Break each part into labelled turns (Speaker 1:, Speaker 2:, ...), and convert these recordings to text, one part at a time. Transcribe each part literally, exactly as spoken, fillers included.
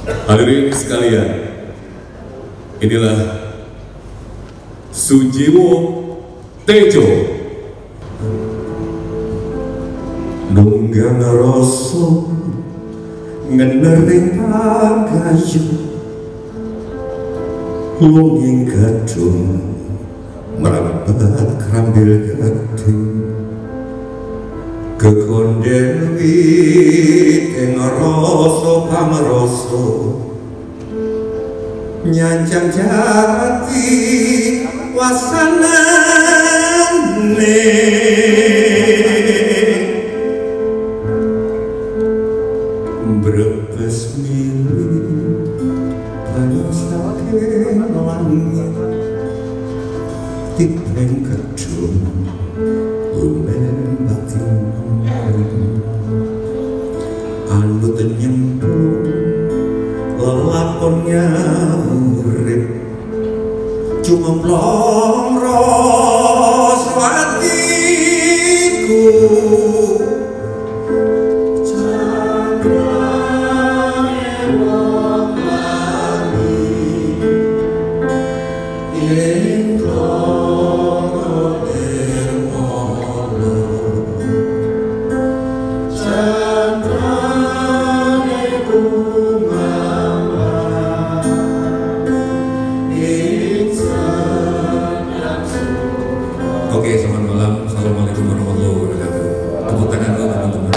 Speaker 1: Hadirin sekalian, inilah Sujiwo Tejo. Nunggang rasa ngenering pagayu, longing gadung merabat krambil gading, kekonden wit ing rasa pamrasa, nyanjang jati wasanane. Brebes milih banyu saking langit, tipeng kedung lumen batin, anut nyemplung lelakonnya urip, cuma plong rasa hatiku. Oke, selamat malam. Assalamualaikum warahmatullahi wabarakatuh. Tepuk tangan dulu teman-teman.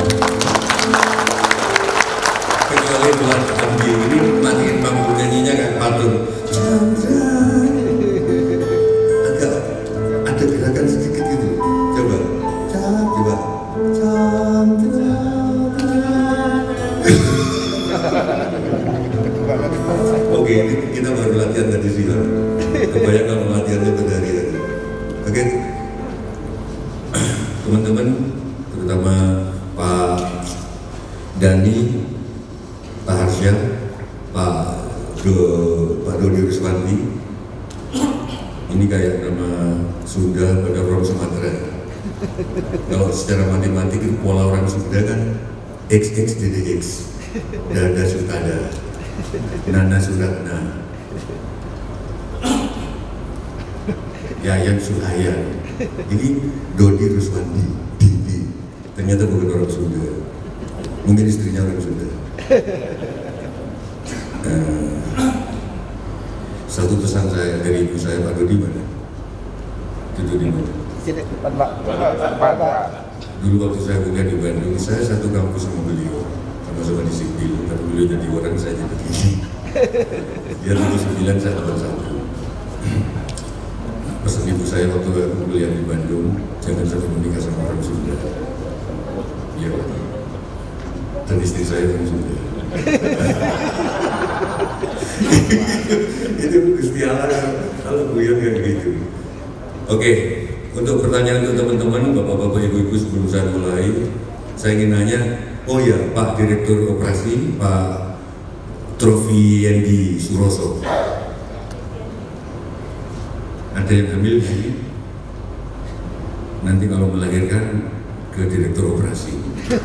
Speaker 1: Kecuali bulan Andi ini matiin bangku nyanyinya kan patun. Chandra. Agak ada gerakan sedikit gitu. Coba. Coba. Chandra. Oke, ini kita baru latihan tadi siang. Kebanyakan kalau latihannya berdari tadi. Oke. Teman-teman, terutama Pak Dani, Pak Harsya, Pak Do, Pak Dodi Ruswanti, ini kayak nama Sunda pada orang Sumatera. Kalau secara matematik itu pola orang Sunda kan X X D D X, Dada Sutada, Nana Suratna, Yayan Suhayan. Ini Dodi Ruswandi, Didi. Ternyata bukan orang Sunda. Mungkin istrinya orang Sunda. Uh, satu pesan saya dari ibu saya, Pak Dodi mana? Duduk di mana? Dulu waktu saya kuliah di Bandung, saya satu kampus sama beliau, sama-sama di sipil. Tapi beliau jadi orang, saya jadi begini. Dia lulus sembilan, saya delapan satu. Pesan ibu saya waktu aku kuliah di Bandung, jangan sampai menikah sama orang Sunda. Iya, dan istri saya orang Sunda. Itu Gusti Allah kalau buyang kayak gitu. Oke, untuk pertanyaan untuk teman-teman, bapak-bapak, ibu-ibu, sebelum saya mulai, saya ingin nanya, oh ya, Pak Direktur Operasi, Pak Trofi Yendi Suroso. Ada yang hamil di sini? Nanti kalau melahirkan ke direktur operasi.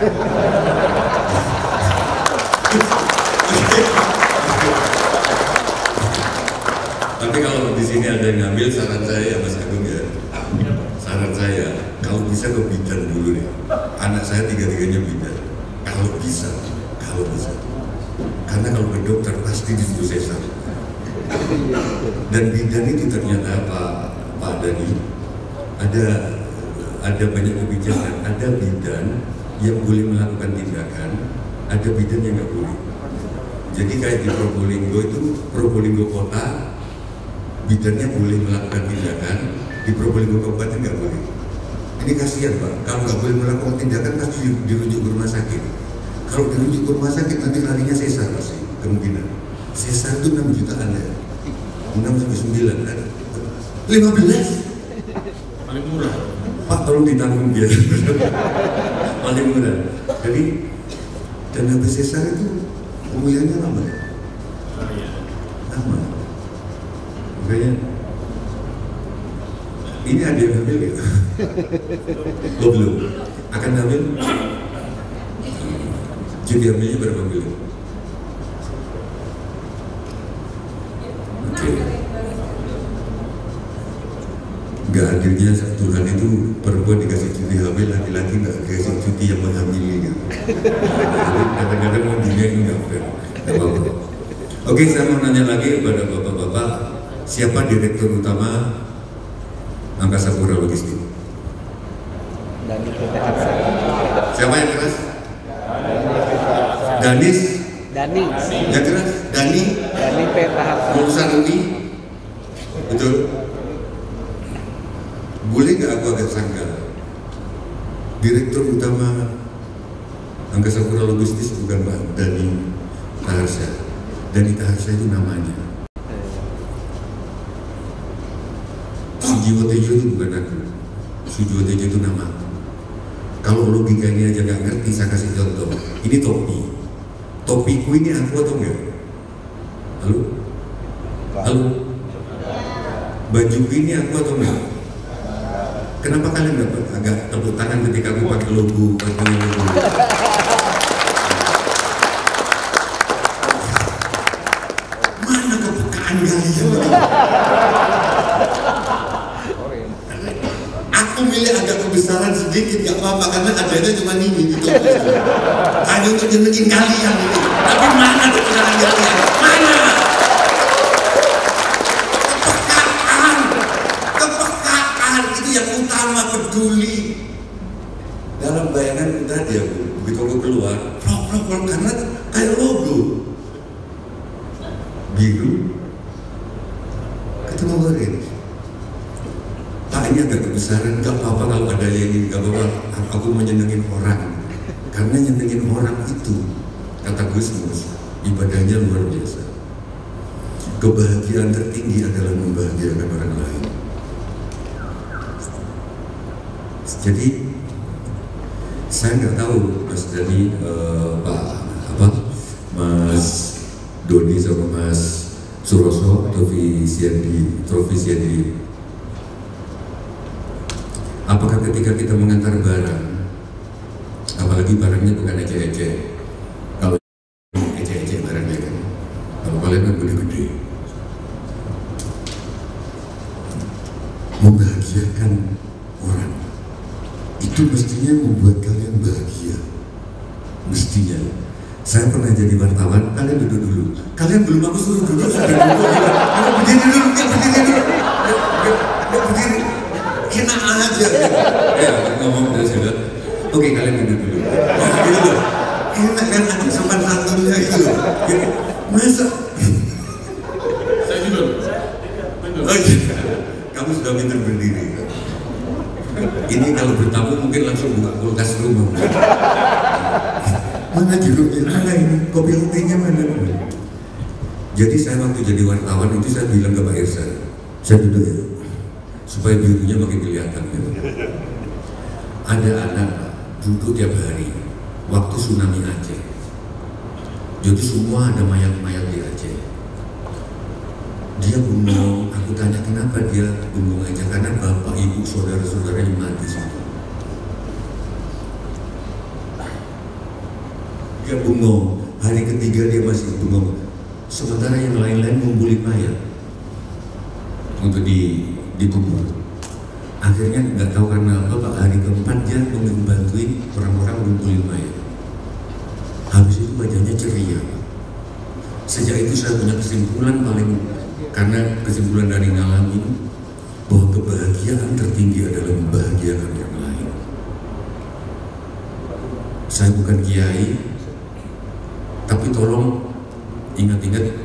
Speaker 1: Tapi kalau di sini ada yang hamil, saran saya ya Mas Agung ya, saran saya kalau bisa ke bidan dulu nih. Anak saya tiga-tiganya bidan. Kalau bisa, kalau bisa. Karena kalau ke dokter pasti disuruh sesar. Dan bidan itu ternyata Pak Pak Dani ada ada banyak kebijakan. Ada bidan yang boleh melakukan tindakan, ada bidan yang nggak boleh. Jadi kayak di Probolinggo itu, Probolinggo kota bidannya boleh melakukan tindakan, di Probolinggo kabupaten nggak boleh. Ini kasihan Pak, kalau nggak boleh melakukan tindakan pasti dirujuk ke rumah sakit. Kalau dirujuk ke rumah sakit nanti larinya sesar pasti kemungkinan. Sesar itu enam jutaan ya, enam sampai sembilan ada, lima belas paling murah. Pak tolong ditanggung biar paling murah. Jadi dan habis sesar itu pemulihannya lama ya, lama. Makanya ini ada yang hamil gitu. Oh belum, akan hamil. Jadi hamilnya berapa bulan? nggak hadirnya Tuhan itu perempuan dikasih cuti hamil, laki-laki nggak dikasih cuti yang menghamili gitu. Jadi kadang-kadang mau dunia ini nggak fair. Nggak apa-apa. Oke, saya mau nanya lagi kepada bapak-bapak, siapa direktur utama Angkasa Pura Logistik? Siapa yang keras? Danis.
Speaker 2: Dani.
Speaker 1: Yang keras? Dani.
Speaker 2: Dani P. Praharsa.
Speaker 1: Lulusan U I. Betul. Boleh nggak aku agak sangka? Direktur utama Angkasa Pura Logistik bukan Pak Dani Praharsa. Dani Praharsa itu namanya. Sujiwo Tejo itu bukan aku. Sujiwo Tejo itu nama. Kalau logikanya aja nggak ngerti, saya kasih contoh. Ini topi. Topiku ini aku atau enggak? Halo? Halo? Bajuku ini aku atau enggak? Kenapa kalian dapat agak tepuk tangan ketika aku pakai logo, pakai logo? Mana kepekaan kalian? Aku milih agak kebesaran sedikit, gak apa-apa, karena adanya cuma ini gitu. Hanya untuk nyenengin kalian ini. Tapi mana kebesaran kalian? Mana? Kepekaan, kepekaan itu yang utama, peduli. Dalam bayangan tadi aku, begitu aku keluar, flop, flop, flop, karena kayak logo biru ketemu orange. Pak, ini agak kebesaran, gak apa-apa kalau ada yang ini, gak apa-apa, aku mau nyenengin orang. Karena nyenengin orang itu, kata Gus Mus, ibadahnya luar biasa. Kebahagiaan tertinggi adalah membahagiakan orang lain. Jadi, saya nggak tahu Mas Dani, uh, Pak apa, Mas Doni sama Mas Suroso, Trofi Siandi, Trofi Siandi. Apakah ketika kita mengantar barang, apalagi barangnya bukan ecek-ecek, kalau ecek-ecek barangnya kan, kalau kalian kan gede-gede, membahagiakan orang, itu mestinya membuat kalian bahagia, mestinya. Saya pernah jadi wartawan, kalian duduk dulu, kalian belum aku suruh duduk, sudah duduk, ya berdiri dulu, ya berdiri dulu, ya berdiri. Kena aja, ya ngomong dari sudah. Oke, kalian duduk dulu. Gitu, enak kan ada sopan santunnya gitu. Masa? Saya juga. Oh iya, kamu sudah pintar berdiri. Ini kalau bertamu mungkin langsung buka kulkas rumah. Mana jeruknya? Mana ini? Kopi latte-nya mana? Jadi saya waktu jadi wartawan itu saya bilang ke Pak Irsa, saya duduk ya, supaya birunya makin kelihatan gitu. Ada anak duduk tiap hari waktu tsunami Aceh. Jadi semua ada mayat-mayat di Aceh. Dia bengong, aku tanya kenapa dia bengong aja, karena bapak, ibu, saudara-saudara yang mati semua. Dia bengong, hari ketiga dia masih bengong. Sementara yang lain-lain ngumpulin mayat untuk di dikubur. Akhirnya nggak tahu karena apa, Pak, hari keempat dia membantuin orang-orang ngumpulin mayat. Habis itu wajahnya ceria. Sejak itu saya punya kesimpulan paling, karena kesimpulan dari ngalamin bahwa kebahagiaan tertinggi adalah membahagiakan orang lain. Saya bukan kiai, tapi tolong ingat-ingat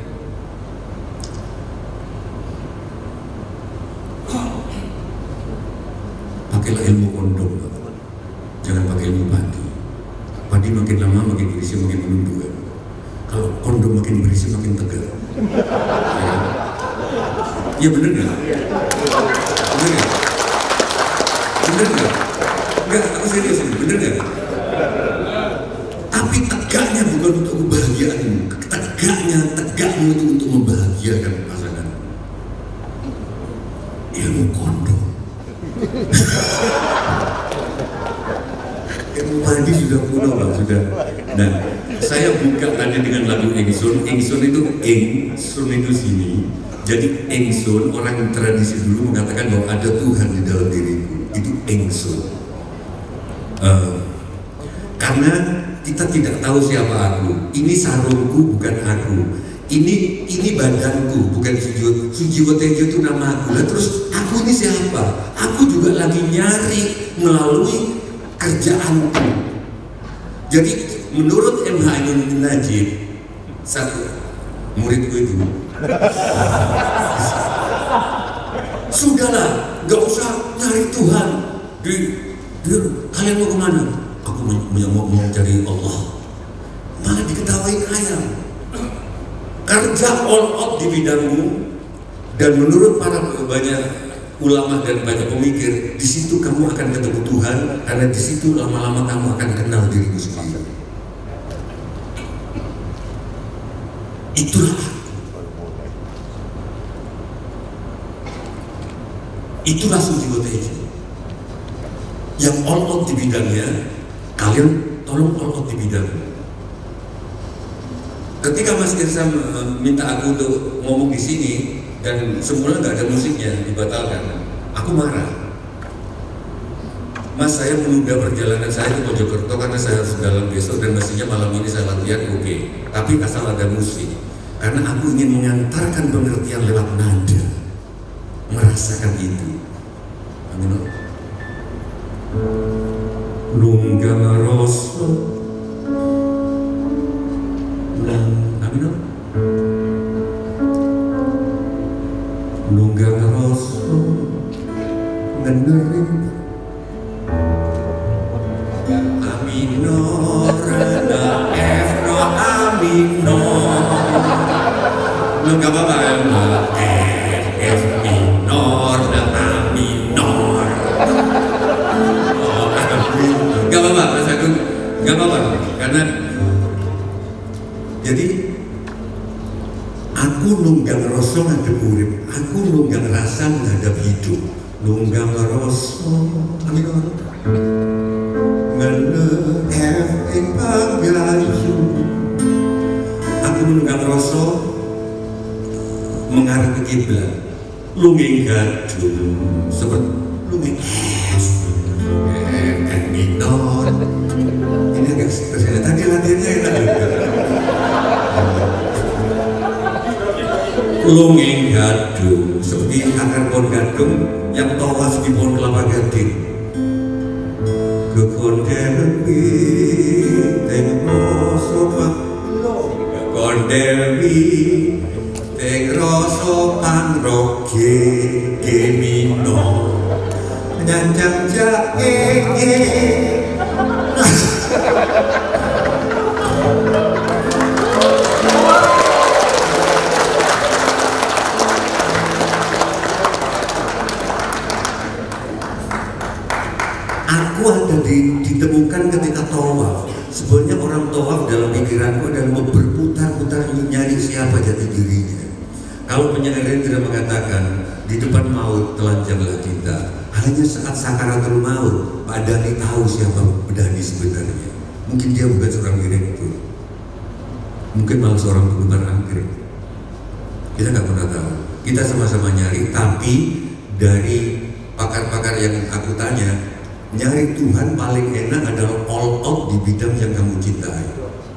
Speaker 1: pakailah ilmu kondom, jangan pakai ilmu padi. Padi makin lama makin berisi makin menunduk. Kalau kondom makin berisi makin tegar. Ya, ya bener nggak? Bener nggak? Bener nggak? Enggak, aku serius ini, bener nggak? Tapi tegaknya bukan untuk kebahagiaanmu, tegaknya, tegaknya itu untuk membahagiakan pasangan. Ilmu kondom. Ilmu padi sudah kuno lah, sudah. Nah, saya buka tadi dengan lagu Ingsun. Ingsun itu Ing, Sun itu sini, Jadi Engsun, orang tradisi dulu mengatakan bahwa ada Tuhan di dalam diriku. Itu Engsun. Uh, karena kita tidak tahu siapa aku. Ini sarungku bukan aku. Ini ini badanku bukan Sujiwo. Sujiwo Tejo itu nama aku. Lah terus aku ini siapa? Aku juga lagi nyari melalui kerjaanku. Jadi menurut M H Ainun Najib, satu muridku itu, sudahlah, gak usah nyari Tuhan. Di, di, kalian mau kemana? Aku mau, mau cari Allah. Malah diketawain ayam. Kerja all out di bidangmu, dan menurut para banyak ulama dan banyak pemikir, di situ kamu akan ketemu Tuhan, karena di situ lama-lama kamu akan kenal dirimu sendiri. Itulah itulah Sujiwo Tejo yang all out di bidangnya. Kalian tolong all out di bidangnya. Ketika Mas Irsa minta aku untuk ngomong di sini dan semula nggak ada musiknya, dibatalkan, aku marah. Mas, saya menunda perjalanan saya ke Mojokerto karena saya harus dalam besok dan mestinya malam ini saya latihan, oke. Okay. Tapi asal ada musik, karena aku ingin mengantarkan pengertian lewat nada, merasakan itu. Amin. Nunggang rasa. Amin. Nunggang rasa ngenering aminor na F no aminor. Lu gak apa-apa ya? F, F minor na aminor. Oh, gak apa-apa Mas Agung, gak apa-apa karena jadi aku nunggang rasa ngadep urip, aku nunggang rasa ngadep hidup. Nunggang rasa aminor ngene F ing panggayu. Aku nunggang rasa mengarah ke kiblat. Lunging gadung seperti lunging F F minor. Ini agak terjadi tadi latihannya enak juga. Lunging gadung seperti akar pohon gadung yang tawas di pohon kelapa gading. Kekondewi tengroso kekondewi tengroso panroge gemino nyanjang jae. Aku ada di, ditemukan ketika tawaf. Sebenarnya orang tawaf dalam pikiranku adalah berputar-putar nyari siapa jati dirinya. Kalau penyair tidak mengatakan di depan maut telanjanglah kita, hanya saat sakaratul maut Pak Dhani tahu siapa Dhani sebenarnya. Mungkin dia bukan seorang direktur, mungkin malah seorang penggemar anggrek. Kita nggak pernah tahu. Kita sama-sama nyari, tapi dari pakar-pakar yang aku tanya, nyari Tuhan paling enak adalah all out di bidang yang kamu cintai.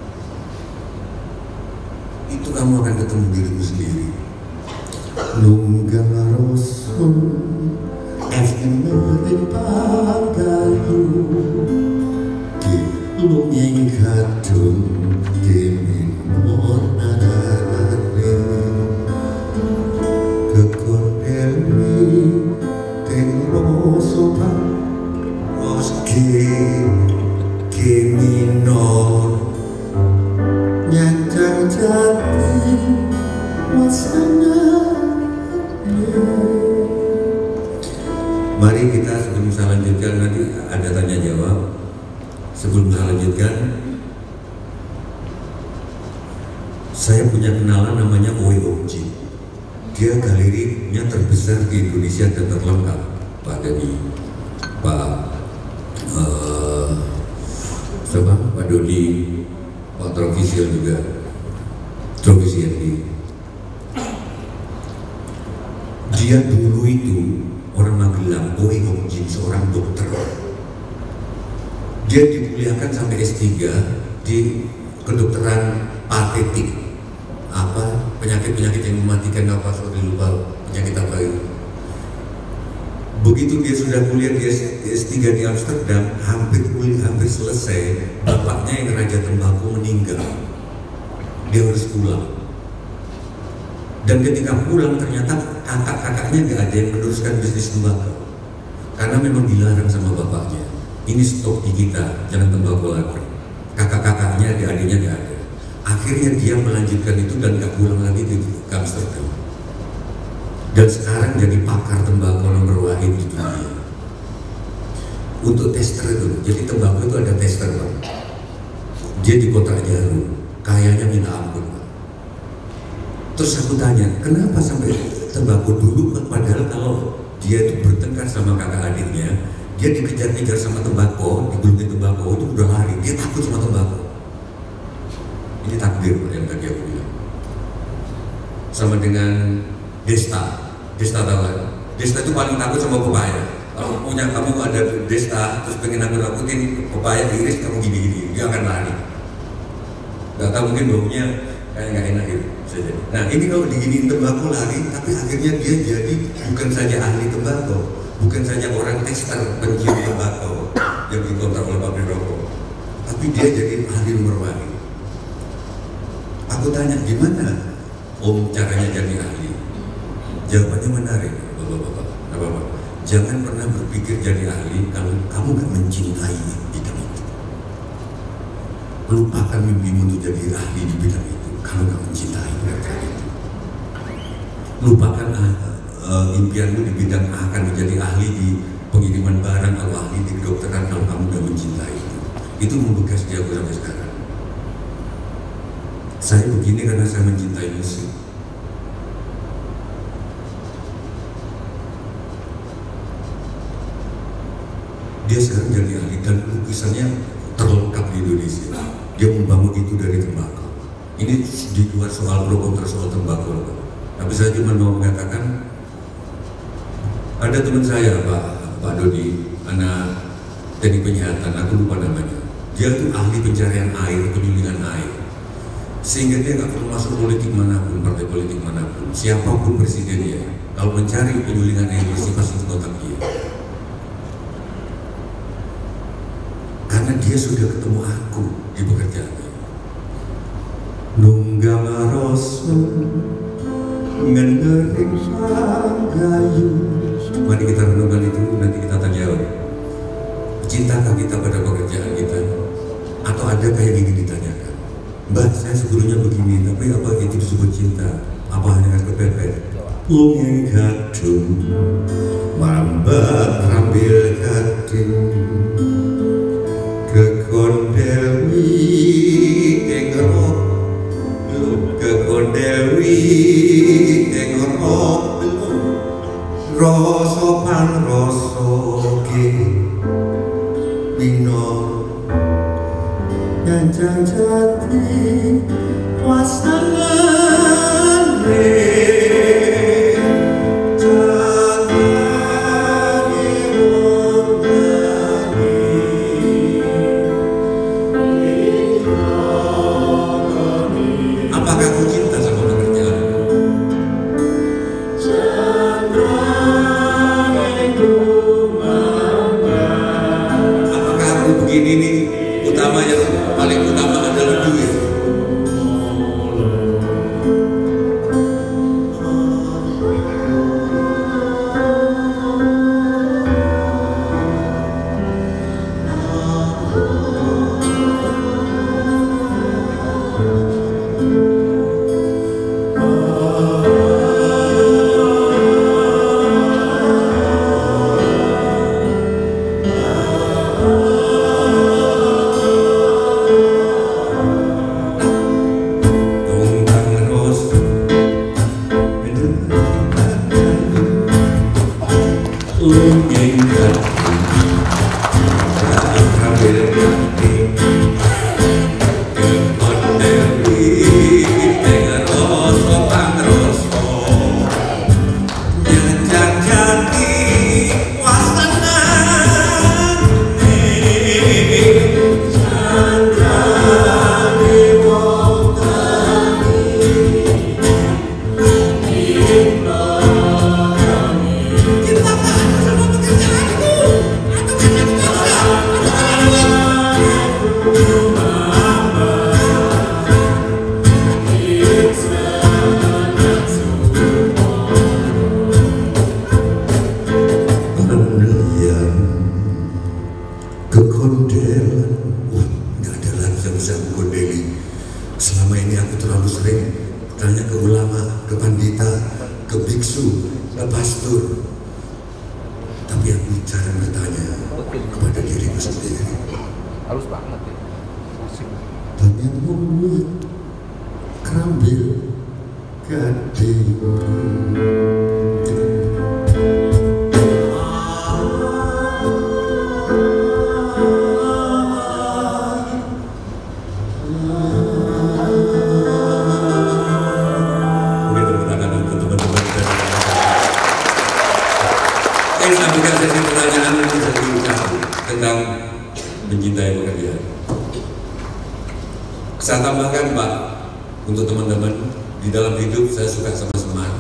Speaker 1: Itu kamu akan ketemu dirimu sendiri. Nunggang rasa F merin pagayu di lunging gadung di minor nadane kekondewi teng rasa G, G minor nyanjang jati wasana. Mari kita sebelum saya lanjutkan, nanti ada tanya jawab. Sebelum saya lanjutkan, saya punya kenalan namanya Owe Omji. Dia galerinya terbesar di Indonesia dan terlengkap, Pak Dhani, Pak uh, siapa? Pak Dodi, Pak Trovisial juga, Trovisial di. Dia dulu itu orang Magelang, Oi Hong Jin, seorang dokter. Dia dikuliahkan sampai S tiga di kedokteran patetik, apa penyakit-penyakit yang mematikan nafas, sorry lupa penyakit apa itu. Begitu dia sudah kuliah di S tiga di Amsterdam, hampir kuliah hampir selesai, bapaknya yang raja tembakau meninggal. Dia harus pulang. Dan ketika pulang ternyata kakak-kakaknya nggak ada yang meneruskan bisnis tembakau karena memang dilarang sama bapaknya. Ini stok di kita, jangan tembakau lagi. Kakak-kakaknya, adik-adiknya nggak ada. Akhirnya dia melanjutkan itu dan nggak pulang lagi ke Amsterdam. Dan sekarang jadi pakar tembakau nomor wahid di dunia. Untuk tester itu, jadi tembakau itu ada tester Pak. Dia di Kota Jarum, kayaknya minta ampun. Terus aku tanya, kenapa sampai tembakau dulu? Padahal kalau dia itu bertengkar sama kakak adiknya, dia dikejar-kejar sama tembakau, digulungin tembakau itu udah lari, dia takut sama tembakau. Ini takdir yang tadi aku bilang. Sama dengan Desta, Desta tahu kan? Desta itu paling takut sama pepaya. Kalau punya kamu ada Desta, terus pengen aku nakutin pepaya iris, kamu gini-gini, dia akan lari. Gak tahu mungkin baunya kayak nggak enak gitu. Nah ini kalau diginiin tembakau lari, tapi akhirnya dia jadi bukan saja ahli tembakau, bukan saja orang tester pencium tembakau yang dikontrak oleh pabrik rokok, tapi dia jadi ahli nomor wahid. Aku tanya gimana Om caranya jadi ahli? Jawabannya menarik, bapak-bapak. Nah, bapak, jangan pernah berpikir jadi ahli kalau kamu gak mencintai bidang itu. Lupakan mimpimu untuk jadi ahli di bidang itu kalau kamu mencintai bidang itu. Lupakan uh, uh, impianmu di bidang akan menjadi ahli di pengiriman barang atau ahli di kedokteran kalau kamu udah mencintai itu. Itu membekas di aku sampai sekarang. Saya begini karena saya mencintai musik. Dia sekarang jadi ahli dan lukisannya terlengkap di Indonesia. Dia membangun itu dari tembakau. Ini di luar soal pro kontra soal tembakau. Tapi saya cuma mau mengatakan, ada teman saya Pak Pak Dodi, anak teknik penyihatan, aku lupa namanya. Dia tuh ahli pencarian air, penyulingan air. Sehingga dia nggak perlu masuk politik manapun, partai politik manapun, siapapun presidennya. Kalau mencari penyulingan air bersih pasti ke kotak dia. Karena dia sudah ketemu aku di pekerjaannya. Nunggam rosso ngendering panggayu. Mari kita renungkan itu, nanti kita tanya jawab. Cintakah kita pada pekerjaan kita? Atau ada kayak gini ditanyakan, Mbak saya sebelumnya begini, tapi apa itu disebut cinta? Apa hanya kepepet? Lungeng gadung mambak rambil gading kekondewi tengerok belum kekondewi tengerok belum roso pan roso ke bino janjang jati pasangan ulama, ke pandita, ke biksu, ke pastor. Tapi aku cara bertanya kepada diriku sendiri.
Speaker 2: Halus banget ya.
Speaker 1: Banyak mulut kerambil gading. Saya berikan sesi pertanyaan untuk sesi ucap tentang mencintai pekerjaan. Saya tambahkan Pak, untuk teman-teman, di dalam hidup saya suka sama Semar.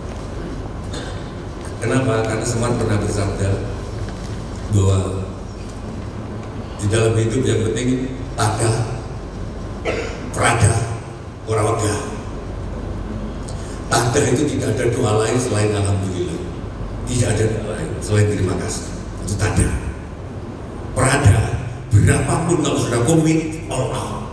Speaker 1: Kenapa? Karena Semar pernah bersabda bahwa di dalam hidup yang penting tada, prada, warawada. Tada itu tidak ada doa lain selain alhamdulillah. Tidak ada doa lain selain terima kasih. Itu tada. Prada, berapapun kalau sudah komit, Allah.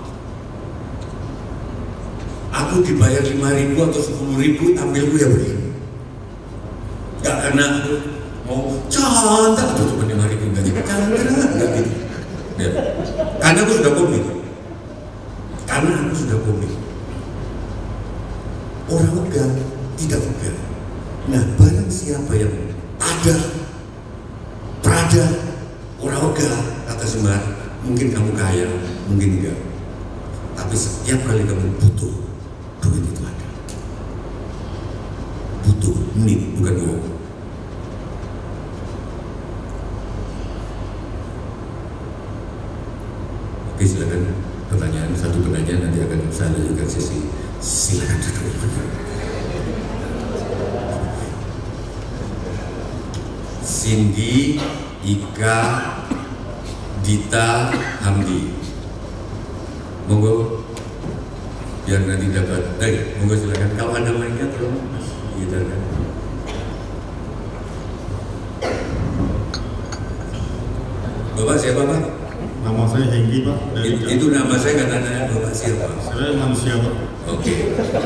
Speaker 1: Aku dibayar lima ribu atau sepuluh ribu, tampilku ya begini. Gak karena aku mau cantik atau cuma lima ribu, gak gitu. Cantik, gak gitu. Ya. Karena aku sudah komit. Karena aku sudah komit. Orang enggak, tidak enggak. Nah, barang siapa yang ada, prada, orang enggak, kata Semar, mungkin kamu kaya, mungkin enggak. Tapi setiap kali kamu butuh, duit itu ada. Butuh, need, bukan bohong. Oke, silakan pertanyaan, satu pertanyaan nanti akan saya lanjutkan sesi. Silakan duduk. Cindy, Ika, Dita, Hamdi. Monggo, biar nanti dapat. Baik, monggo silakan. Kalau ada mainnya tolong Mas gitarkan. Bapak siapa Pak?
Speaker 3: Nama saya Hengki Pak. Dari
Speaker 1: It, itu nama saya nggak tanya Bapak siapa?
Speaker 3: Saya manusia Pak.
Speaker 1: Oke. Okay.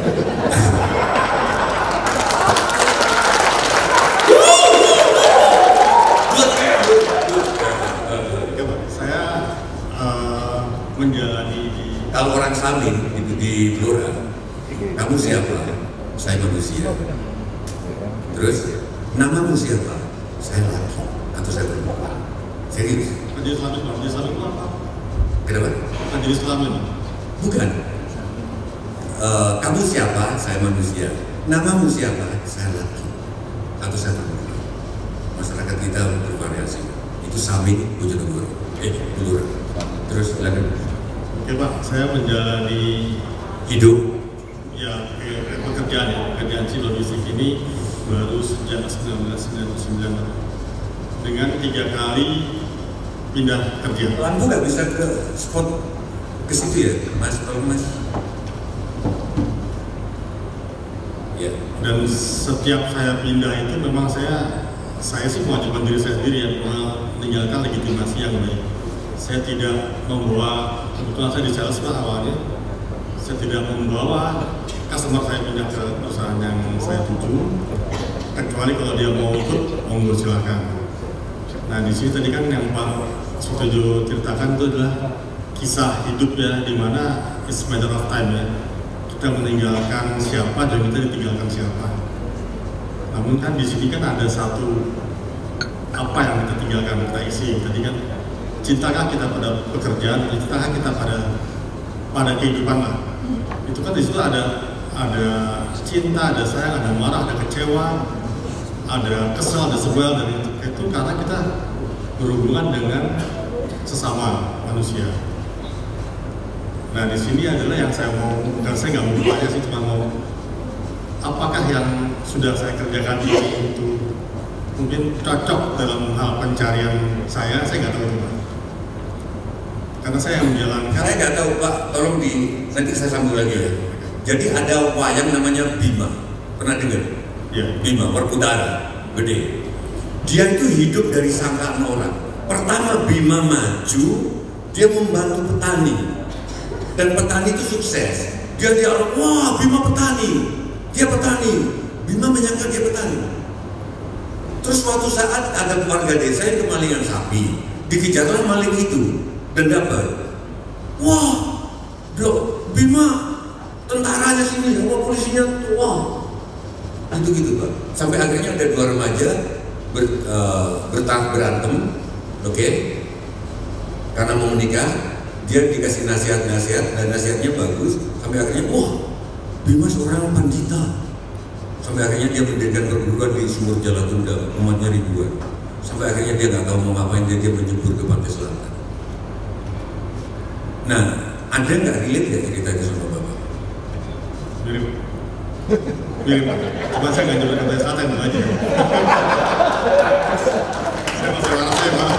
Speaker 3: Saya uh, menjalani di...
Speaker 1: Kalau orang Samin di, di Blora, kamu siapa? Saya manusia. Terus, namamu siapa? Saya laki atau saya perempuan? Serius?
Speaker 3: Majelis Islam Pak. Majelis Islam itu apa?
Speaker 1: Kenapa?
Speaker 3: Majelis Islam itu.
Speaker 1: Bukan. Uh, kamu siapa? Saya manusia. Namamu siapa? Saya laki atau saya perempuan? Masyarakat kita bervariasi. Itu Samin, Bojonegoro. Eh, Blora. Terus silakan.
Speaker 3: Oke Pak, saya menjalani
Speaker 1: Hidup.
Speaker 3: ya pekerjaan ya, pekerjaan si logistik ini baru sejak seribu sembilan ratus sembilan puluh sembilan dengan tiga kali pindah kerja.
Speaker 1: Lampu nggak bisa ke spot ke situ ya, Mas? Tolong Mas. Ya.
Speaker 3: Dan setiap saya pindah itu memang saya saya sih mewajibkan diri saya sendiri yang meninggalkan legitimasi yang baik. Saya tidak membawa, kebetulan saya di sales Pak awalnya, saya tidak membawa customer saya pindah ke perusahaan yang saya tuju, kecuali kalau dia mau ikut, monggo silakan. Nah di sini tadi kan yang Pak Sutejo ceritakan itu adalah kisah hidup ya, di mana it's matter of time ya. Kita meninggalkan siapa dan kita ditinggalkan siapa. Namun kan di sini kan ada satu apa yang kita tinggalkan, kita isi. Tadi kan cintakah kita pada pekerjaan, cintakah kita pada pada kehidupan lah. Itu kan di situ ada ada cinta, ada sayang, ada marah, ada kecewa, ada kesal, ada sebel, dan itu, itu karena kita berhubungan dengan sesama manusia. Nah di sini adalah yang saya mau, dan saya nggak mau bertanya sih, cuma mau apakah yang sudah saya kerjakan ini itu mungkin cocok dalam hal pencarian saya, saya nggak tahu Pak. Karena saya yang menjalankan.
Speaker 1: Saya nggak tahu Pak, tolong di nanti saya sambung lagi ya. Jadi ada wayang namanya Bima, pernah dengar?
Speaker 3: Ya.
Speaker 1: Bima, Werkudara, gede. Dia itu hidup dari sangkaan orang. Pertama Bima maju, dia membantu petani, dan petani itu sukses. Dia dialog, wah Bima petani. dia petani. Bima menyangka dia petani. Terus suatu saat ada warga desa yang kemalingan sapi, dikejarlah maling itu dan dapat. Wah, Bro, Bima tentaranya sini, wah polisinya, wah, gitu-gitu Pak. Sampai akhirnya ada dua remaja ber, uh, bertang berantem, oke? Okay? Karena mau menikah, dia dikasih nasihat-nasihat dan nasihatnya bagus. Sampai akhirnya, wah, Bima seorang pandita. Sampai akhirnya dia mendirikan perguruan di Sumur Jalatunda, umatnya ribuan. Sampai akhirnya dia nggak tahu mau ngapain, dia, dia menjemput ke pantai selatan. Nah, ada nggak relate ya cerita itu sama Bapak?
Speaker 3: Mirip, mirip. Cuma saya nggak nyebut pantai selatan aja. Saya masih waras ya Pak.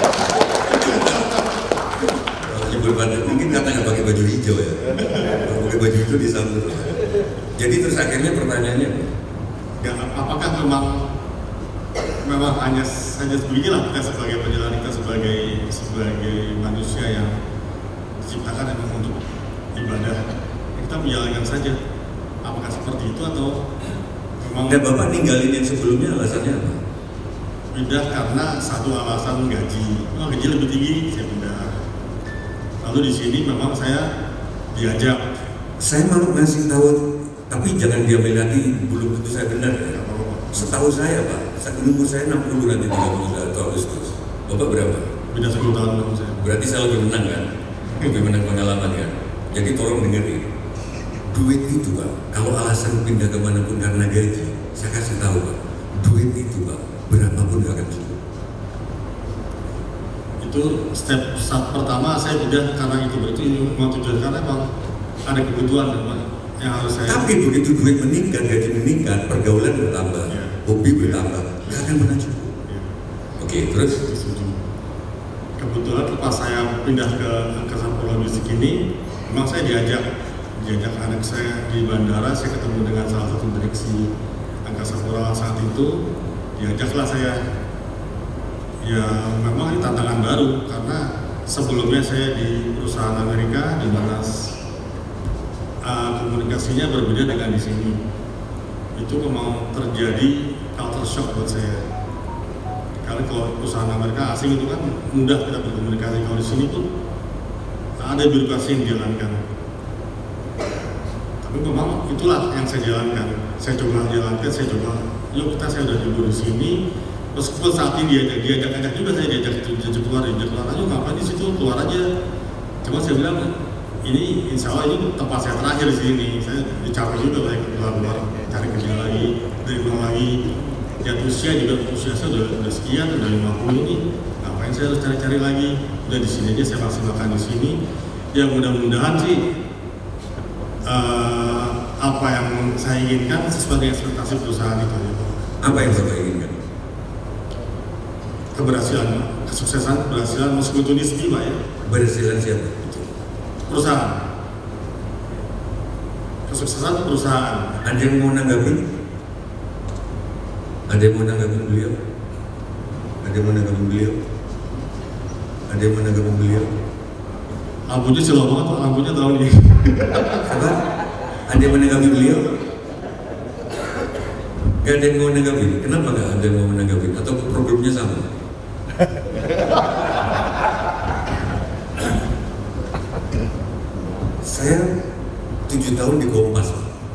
Speaker 1: Kalau nyebut pantai, mungkin karena nggak pakai baju hijau ya. Kalau pakai baju hijau disambut. Jadi terus akhirnya pertanyaannya,
Speaker 3: ya, apakah memang memang hanya hanya beginilah kita sebagai penjalan, kita sebagai sebagai manusia yang diciptakan memang untuk ibadah, kita menjalankan saja. Apakah seperti itu atau memang?
Speaker 1: Dan Bapak ninggalin yang sebelumnya alasannya apa?
Speaker 3: Pindah karena satu alasan gaji, oh, gaji lebih tinggi, saya pindah. Lalu di sini memang saya diajak.
Speaker 1: Saya mau ngasih tahu, tapi jangan dia melati belum tentu saya benar ya. Setahu saya Pak, saat umur saya enam puluh nanti tiga puluh satu Agustus. Bapak berapa?
Speaker 3: Beda sepuluh tahun dengan saya.
Speaker 1: Berarti saya lebih menang kan? Lebih menang pengalaman kan? Jadi tolong dengerin. Duit itu Pak, kalau alasan pindah kemanapun karena gaji, saya kasih tahu Pak, duit itu Pak, berapapun gak akan cukup.
Speaker 3: Itu step step pertama saya pindah karena itu, berarti mau tujuan karena Bang ada kebutuhan Pak yang harus saya.
Speaker 1: Tapi begitu duit meningkat, gaji meningkat, pergaulan bertambah, ya, hobi bertambah, nggak akan pernah cukup. Ya. Oke, terus?
Speaker 3: Kebetulan pas saya pindah ke Angkasa Pura Logistik ini, memang saya diajak, diajak anak saya di bandara, saya ketemu dengan salah satu direksi Angkasa Pura saat itu, diajaklah saya. Ya memang ini tantangan baru karena sebelumnya saya di perusahaan Amerika di mana Uh, komunikasinya berbeda dengan di sini. Itu memang terjadi culture shock buat saya. Karena kalau perusahaan Amerika asing itu kan mudah kita berkomunikasi. Kalau di sini tuh ada birokrasi yang dijalankan. Tapi memang itulah yang saya jalankan. Saya coba jalankan, saya coba. Yuk kita saya udah dulu di sini. Meskipun saat ini diajak, diajak-ajak juga saya diajak diajak keluar, diajak keluar aja. Ngapain di situ keluar aja. Cuma saya bilang, ini insya Allah ini tempat saya terakhir di sini. Saya dicapai juga baik keluar-keluar cari kerja lagi, dari ulang lagi. Ya usia juga usia saya udah, udah sekian, udah lima puluh ini. Ngapain saya harus cari-cari lagi? Udah di sini aja saya masih makan di sini. Ya mudah-mudahan sih uh, apa yang saya inginkan sesuai dengan ekspektasi perusahaan itu.
Speaker 1: Apa yang Bapak inginkan?
Speaker 3: Keberhasilan, kesuksesan, keberhasilan meskipun itu nisbi Pak ya.
Speaker 1: Keberhasilan siapa?
Speaker 3: Perusahaan, kesuksesan perusahaan.
Speaker 1: Ada yang mau nanggapi? Ada yang mau nanggapi beliau? Ada yang mau nanggapi beliau? Ada yang mau nanggapi beliau?
Speaker 3: Lampunya silau banget Pak, lampunya tahu nih.
Speaker 1: Apa? Ada yang mau nanggapi beliau? Gak ada yang mau nanggapi? Kenapa gak ada yang mau menanggapi? Atau problemnya sama? Saya tujuh tahun di Kompas.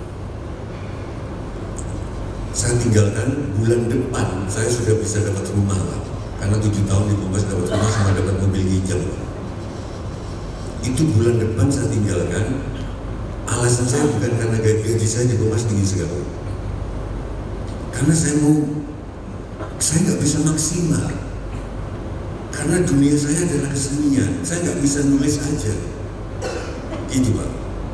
Speaker 1: Saya tinggalkan bulan depan, saya sudah bisa dapat rumah Pak. Karena tujuh tahun di Kompas dapat rumah sama dapat mobil hijau. Itu bulan depan saya tinggalkan. Alasan saya bukan karena gaji saya di Kompas tinggi sekali. Karena saya mau, saya nggak bisa maksimal. Karena dunia saya adalah kesenian, saya nggak bisa nulis aja. Itu Pak.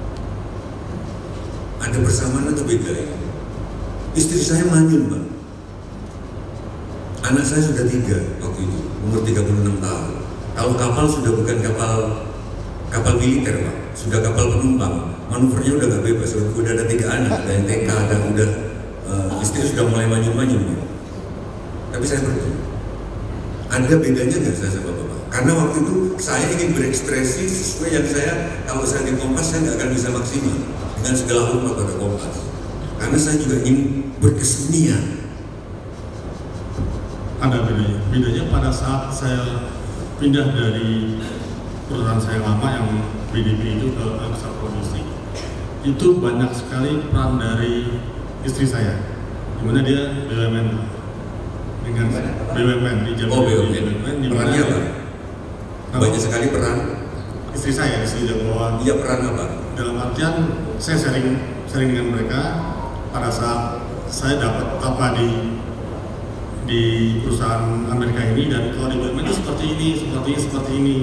Speaker 1: Ada bersamaan atau beda ya? Istri saya manyun Pak. Anak saya sudah tiga waktu itu, umur tiga puluh enam tahun. Kalau kapal sudah bukan kapal kapal militer Pak, sudah kapal penumpang. Manuvernya udah gak bebas, udah ada tiga anak, ada yang T K, ada udah uh, istri sudah mulai manyun-manyun gitu. Tapi saya bertanya, ada bedanya nggak saya sama Bapak? Karena waktu itu saya ingin berekspresi sesuai yang saya, kalau saya di Kompas saya nggak akan bisa maksimal dengan segala hormat pada Kompas. karena saya juga ingin berkesenian.
Speaker 3: Ada bedanya. Bedanya pada saat saya pindah dari perusahaan saya lama yang B D P itu ke Aksa Produksi, itu banyak sekali peran dari istri saya, dimana dia B U M N dengan B U M N di Jawa.
Speaker 1: Oh, B U M N. Perannya apa? Banyak sekali peran
Speaker 3: istri saya di sini bahwa
Speaker 1: iya peran apa?
Speaker 3: dalam artian saya sering sering dengan mereka pada saat saya dapat apa di di perusahaan Amerika ini, dan kalau di B U M N itu seperti ini, seperti ini, seperti ini.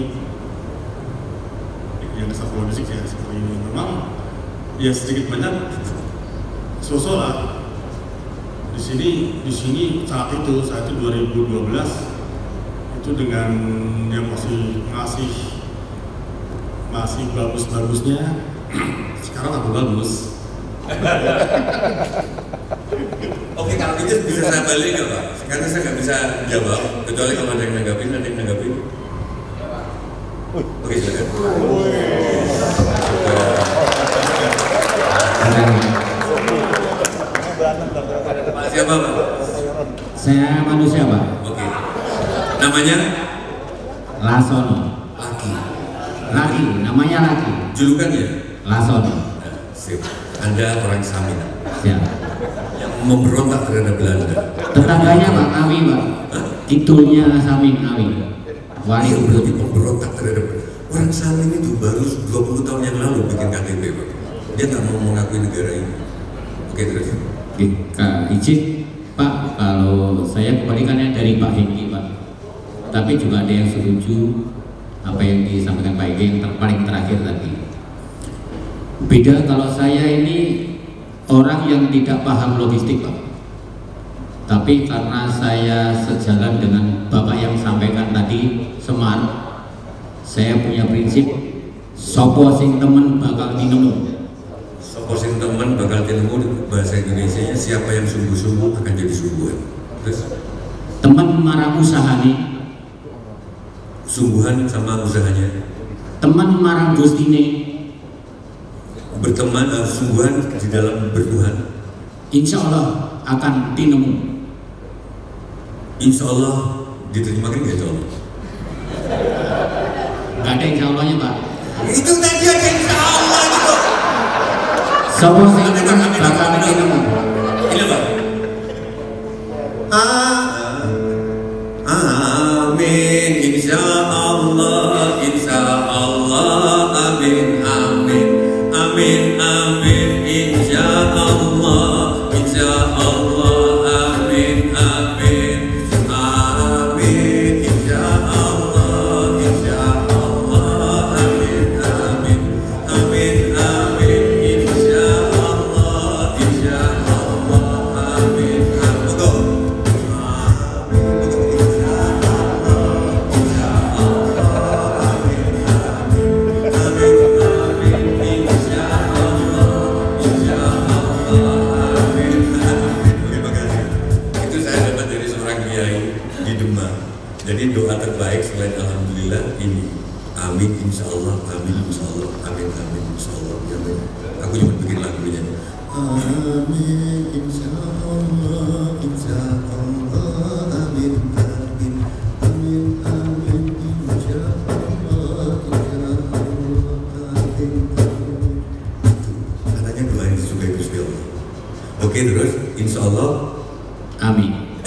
Speaker 3: Yang kesal logistik ya seperti ini. Memang ya sedikit banyak sosok lah. Di sini di sini saat itu saat itu dua ribu dua belas itu dengan yang masih masih masih bagus-bagusnya, sekarang aku bagus.
Speaker 1: Oke, kalau itu bisa saya balik nggak Pak? Karena saya nggak bisa jawab, kecuali kalau ada yang nanggapin, ada yang nanggapin. Oke, silakan. Siapa Pak?
Speaker 4: Saya manusia Pak.
Speaker 1: Oke. Namanya?
Speaker 4: Lasono.
Speaker 1: Laki.
Speaker 4: Laki, namanya Laki.
Speaker 1: Julukannya?
Speaker 4: Lasono.
Speaker 1: Nah, sip. Anda orang Samin
Speaker 4: Siap.
Speaker 1: yang memberontak terhadap Belanda.
Speaker 4: Tetangganya Pak Awi Pak.
Speaker 1: Hah?
Speaker 4: Titulnya Samin Awi. Wali
Speaker 1: Itu
Speaker 4: Ubud.
Speaker 1: berarti pemberontak terhadap orang Samin itu baru dua puluh tahun yang lalu bikin K T P Pak. Dia nggak mau mengakui negara ini. Oke, terus.
Speaker 4: Oke, Kak izin Pak, kalau saya kebalikannya dari Pak Hengki Pak. Tapi juga ada yang setuju apa yang disampaikan Pak Hengki yang ter paling terakhir tadi. Beda kalau saya ini orang yang tidak paham logistik Pak. Tapi karena saya sejalan dengan Bapak yang sampaikan tadi, Semar, saya punya prinsip sopo sing temen bakal tinemu.
Speaker 1: Sopo sing temen bakal tinemu, bahasa Indonesianya siapa yang sungguh-sungguh akan jadi sungguhan. Terus
Speaker 4: Temen marang usahane,
Speaker 1: sungguhan sama usahanya.
Speaker 4: temen marang gustine,
Speaker 1: Berteman, uh, sungguhan di dalam bertuhan.
Speaker 4: insya Allah akan tinemu.
Speaker 1: Insya Allah diterjemahkan nggak insya Allah?
Speaker 4: Gak ada insya Allahnya Pak.
Speaker 1: Itu tadi ada insya Allah gitu.
Speaker 4: Sopo sing temen bakal tinemu.
Speaker 1: Ini Pak. Amin, insya Allah, insya Allah, amin, amin, amin, amin, insya Allah, insya Allah, amin, amin, amin, insya Allah, insya Allah, amin, amin, amin, amin, insya Allah, insya Allah, amin, amin. Jadi doa terbaik selain alhamdulillah ini amin insya Allah, amin insya Allah, amin amin insya Allah, amin. Aku cuma bikin lagunya. Amin insya Allah, insya Allah, amin amin, amin amin insya Allah, insya Allah, amin amin. Katanya doa yang disukai Gusti Allah. Oke, terus insya Allah,
Speaker 4: Amin.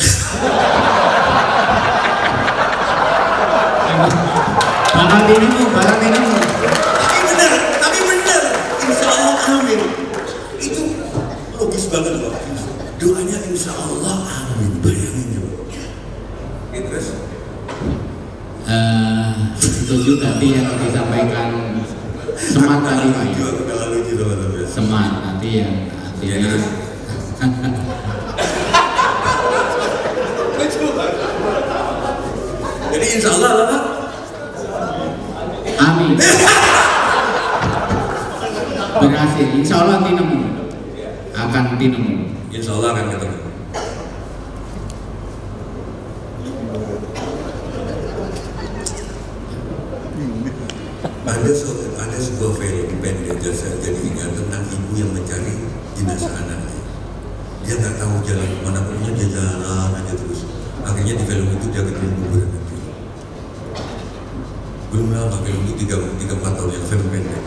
Speaker 4: Bakal tinemu, bakal tinemu.
Speaker 1: tapi benar, tapi benar, insya Allah amin. Itu logis banget loh. Doanya insya Allah amin, bayangin ya. Oke, terus.
Speaker 4: Eh, setuju tadi yang disampaikan Semar tadi Pak.
Speaker 1: Lucu, aku kalah lucu teman-teman.
Speaker 4: Semar nanti yang
Speaker 1: Ya,
Speaker 4: artinya
Speaker 1: terus. Jadi insya Allah apa?
Speaker 4: Amin. Berhasil, insya Allah tinemu. Akan tinemu.
Speaker 1: Insya Allah akan ketemu. Ada, se- ada sebuah film pendek jasa jadi ingat tentang ibu yang mencari jenazah anaknya. dia nggak tahu jalan kemana, pokoknya dia jalan aja terus. Akhirnya di film itu dia ketemu kuburan Nabi. Belum lama film itu tiga tiga empat tahun yang film pendek.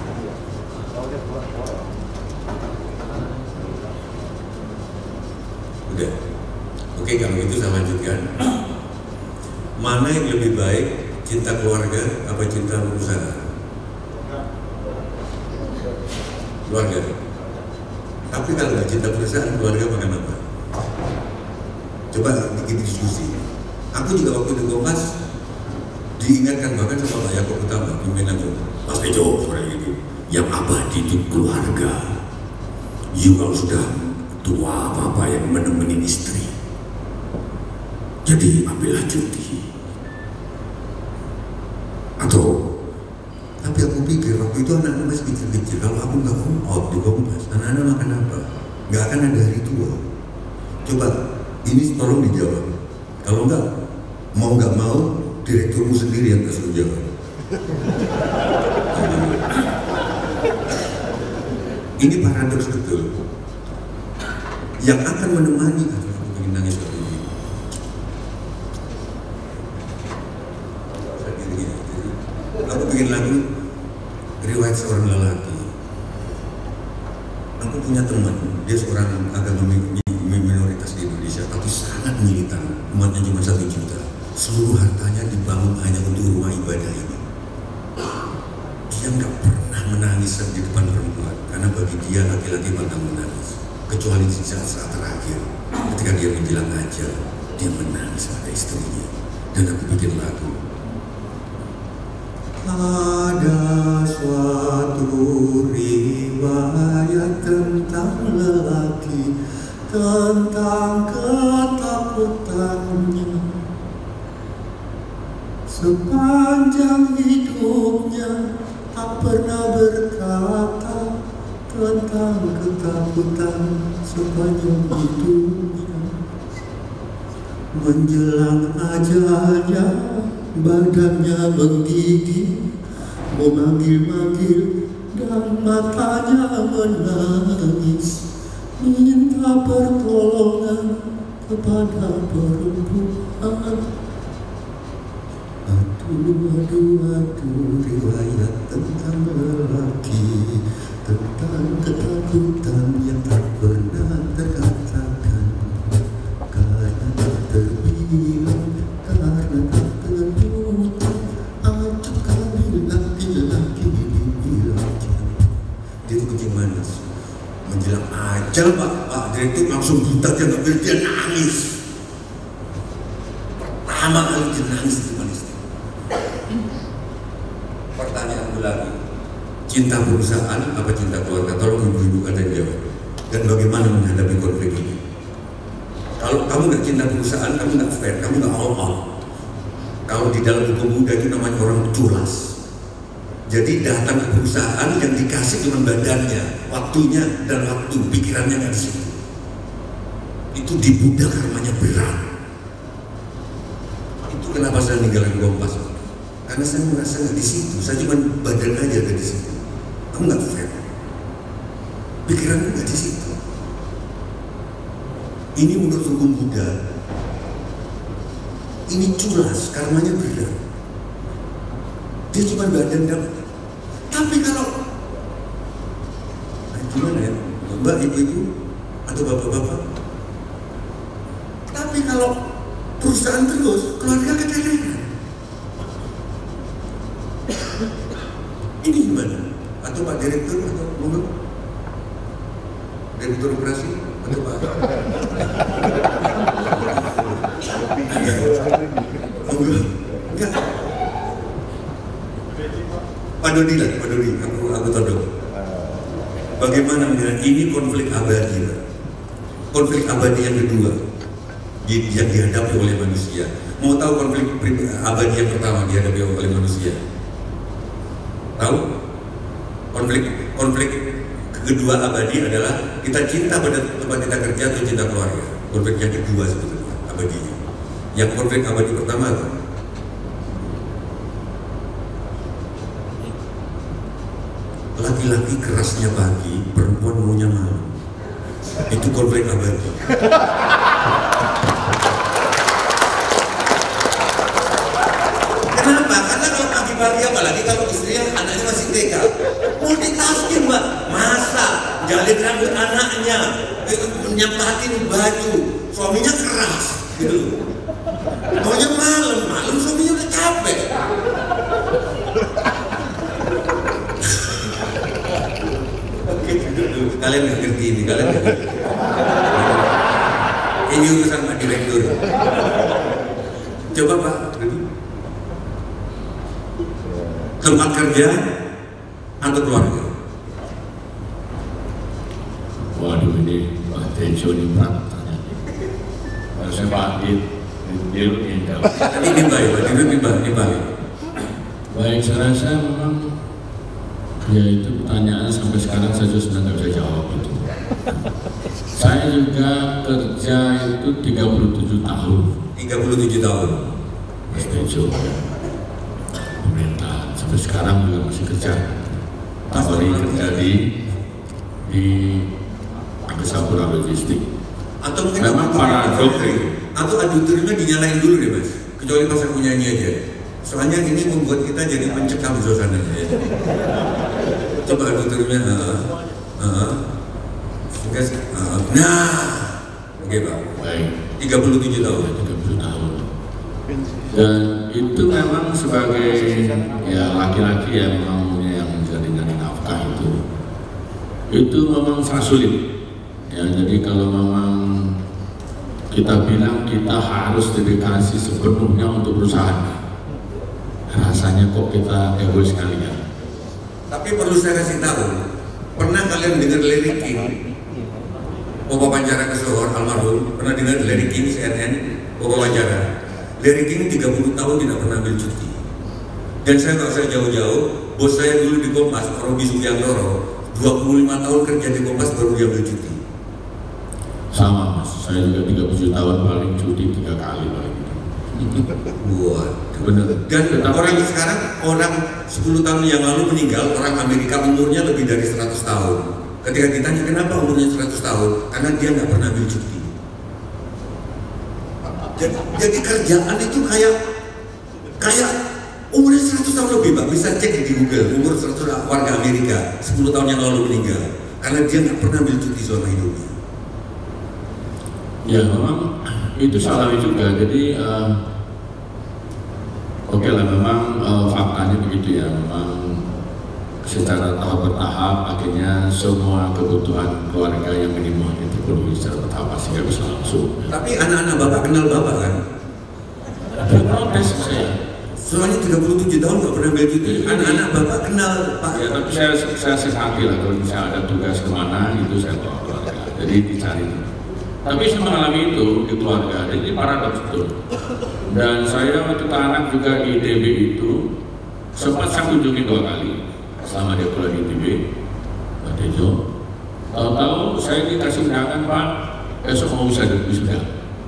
Speaker 1: Udah. Oke, kalau itu saya lanjutkan. Mana yang lebih baik, cinta keluarga apa cinta usaha? Keluarga. Tapi kalau nggak cinta perusahaan, keluarga makan apa? Coba bikin diskusi. Aku juga waktu di Kompas diingatkan bahkan sama Pak Yaakob Utama, pimpinannya, Mas Tejo, sore gitu, yang abadi itu keluarga. You kalau sudah tua apa-apa yang menemani istri, jadi ambillah cuti. Atau tapi aku pikir waktu itu anak-anak masih kecil-kecil, kalau aku nggak home out di Kompas, anak-anak makan apa? Nggak akan ada hari tua. Coba ini tolong dijawab. Kalau nggak mau nggak mau, direkturmu sendiri yang kasih jawab. Ini paradoks betul. Yang akan menemani, aduh, aku ingin nangis waktu ini. Aku bikin lagu riwayat seorang lelaki. Aku punya teman, dia seorang agama minoritas di Indonesia, tapi sangat militan. Umatnya cuma satu juta. Seluruh hartanya dibangun hanya untuk rumah ibadah ini. Dia nggak pernah menangis di depan perempuan, karena bagi dia laki-laki pantang menangis. Kecuali di saat-saat terakhir, ketika dia menjelang ajal, dia menangis pada istrinya. Dan aku bikin lagu. Ada suatu riwayat tentang lelaki, tentang ketakutannya. Sepanjang hidupnya tak pernah berkata tentang ketakutan sepanjang hidupnya. Menjelang ajalnya, badannya menggigil, memanggil-manggil, dan matanya menangis, minta pertolongan kepada perempuan. Aduh, aduh, aduh, riwayat tentang lelaki, tentang ketakutan yang tak pernah terkatakan, karena tak terbilang, karena tak tertutup. Acuk kali laki-laki dibilang. Dia itu kucing manis. Menjelang ajal Pak, Pak Direktur langsung buta, dia nggak berhenti, dia nangis. Pertama kali dia nangis di depan istri. Pertanyaan lagi, cinta perusahaan apa cinta keluarga? Tolong ibu-ibu ada yang jawab. Dan bagaimana menghadapi konflik ini? Kalau kamu nggak cinta perusahaan, kamu nggak fair, kamu nggak all out. Kalau di dalam hukum muda itu namanya orang culas. Jadi datang ke perusahaan yang dikasih cuma badannya, waktunya dan waktu, pikirannya nggak di situ. Itu dibudak, karmanya berat. Itu kenapa saya ninggalin Kompas? Karena saya merasa nggak di situ. Saya cuma badan aja ada di situ. Kamu nggak fair. Pikirannya nggak di situ. Ini menurut hukum Buddha. Ini culas, karmanya berat. Dia cuma badan dapat. Tapi kalau nah, gimana ya, mbak, ibu-ibu atau bapak-bapak? Tapi kalau perusahaan terus, keluarga keteteran. Ini gimana? Atau Pak Direktur atau monggo? Direktur operasi atau Pak? Monggo? Enggak. Pak Dodi lah, Pak Dodi, aku aku todong. Bagaimana melihat ini konflik abadi, Pak? Konflik abadi yang kedua yang dihadapi oleh manusia. Mau tahu konflik abadi yang pertama dihadapi oleh manusia? Tahu? Konflik konflik kedua abadi adalah kita cinta pada tempat kita kerja atau cinta keluarga. Konflik yang kedua sebetulnya abadinya. Yang konflik abadi pertama apa? Laki-laki kerasnya pagi, perempuan maunya malam. Itu konflik abadi. Kenapa? Karena kalau pagi-pagi, apalagi kalau istrinya anaknya masih T K, multitasking mbak, masak, jalin rambut anaknya, nyampatin baju, suaminya keras, gitu. Maunya malam, malam suaminya udah capek. Oke, dulu kalian nggak ngerti ini, kalian nggak ngerti. Ini urusan Pak Direktur. Coba Pak, tempat kerja atau keluarga?
Speaker 5: Waduh, ini Pak Tejo ini berat tanya. Harusnya Pak Adit, dia lebih jauh.
Speaker 1: Tapi ini baik, Pak Dirut ini baik, ini baik.
Speaker 5: Baik, saya rasa memang ya itu pertanyaan sampai sekarang saya juga sebenarnya nggak bisa jawab itu. Saya juga kerja itu tiga puluh tujuh tahun.
Speaker 1: tiga puluh tujuh tahun.
Speaker 5: Mas Tejo, ya. Pemerintah sampai sekarang juga masih kerja. Awalnya kerja di di Angkasa Pura Logistik.
Speaker 1: Atau mungkin
Speaker 5: memang paradok
Speaker 1: atau adjutornya dinyalain dulu deh Mas, kecuali pas aku nyanyi aja. Soalnya ini membuat kita jadi mencekam suasananya ya. Coba adjutornya, uh, uh, uh, nah, oke okay, Pak.
Speaker 5: Baik.
Speaker 1: tiga puluh tujuh tahun.
Speaker 5: tiga puluh tahun. Dan itu memang sebagai ya laki-laki ya memang punya yang menjadi dari nafkah itu, itu memang sangat sulit. Ya, jadi kalau memang kita bilang kita harus dedikasi sepenuhnya untuk perusahaan, rasanya kok kita egois sekali ya.
Speaker 1: Tapi perlu saya kasih tahu, pernah kalian dengar Larry King, wawancara ke Sohor almarhum, pernah dengar Larry King C N N wawancara? Larry King tiga puluh tahun tidak pernah ambil cuti. Dan saya nggak usah jauh-jauh, bos saya dulu di Kompas, Robi Sugiantoro, dua puluh lima tahun kerja di Kompas baru dia ambil cuti.
Speaker 5: Sama Mas, saya juga tiga puluh tujuh tahun paling cuti tiga kali paling.
Speaker 1: Buat
Speaker 5: benar.
Speaker 1: Dan
Speaker 5: Tetapi,
Speaker 1: orang sekarang, orang sepuluh tahun yang lalu meninggal, orang Amerika umurnya lebih dari seratus tahun. Ketika ditanya kenapa umurnya seratus tahun, karena dia nggak pernah ambil cuti. Jadi, jadi kerjaan itu kayak kayak umurnya seratus tahun lebih Pak, bisa cek di Google umur seratus warga Amerika sepuluh tahun yang lalu meninggal karena dia nggak pernah ambil cuti selama hidupnya.
Speaker 5: Ya memang itu salah juga. Jadi uh, oke okay lah memang uh, faktanya begitu ya. Memang secara tahap bertahap akhirnya semua kebutuhan keluarga yang minimal itu perlu secara bertahap pasti nggak bisa langsung.
Speaker 1: Tapi anak-anak Bapak kenal Bapak kan?
Speaker 5: Ada protes saya.
Speaker 1: Soalnya tiga puluh tujuh tahun nggak pernah ambil cuti. Anak-anak Bapak kenal Pak.
Speaker 5: Ya tapi saya saya sesati lah kalau misalnya ada tugas kemana itu saya bawa keluarga. Jadi dicari. Tapi saya mengalami itu di keluarga, jadi paradoks betul. Dan saya waktu anak juga di I T B itu sempat saya kunjungi dua kali selama dia kuliah di I T B, Pak Tejo. Tahu-tahu saya dikasih undangan Pak, besok mau saya wisuda.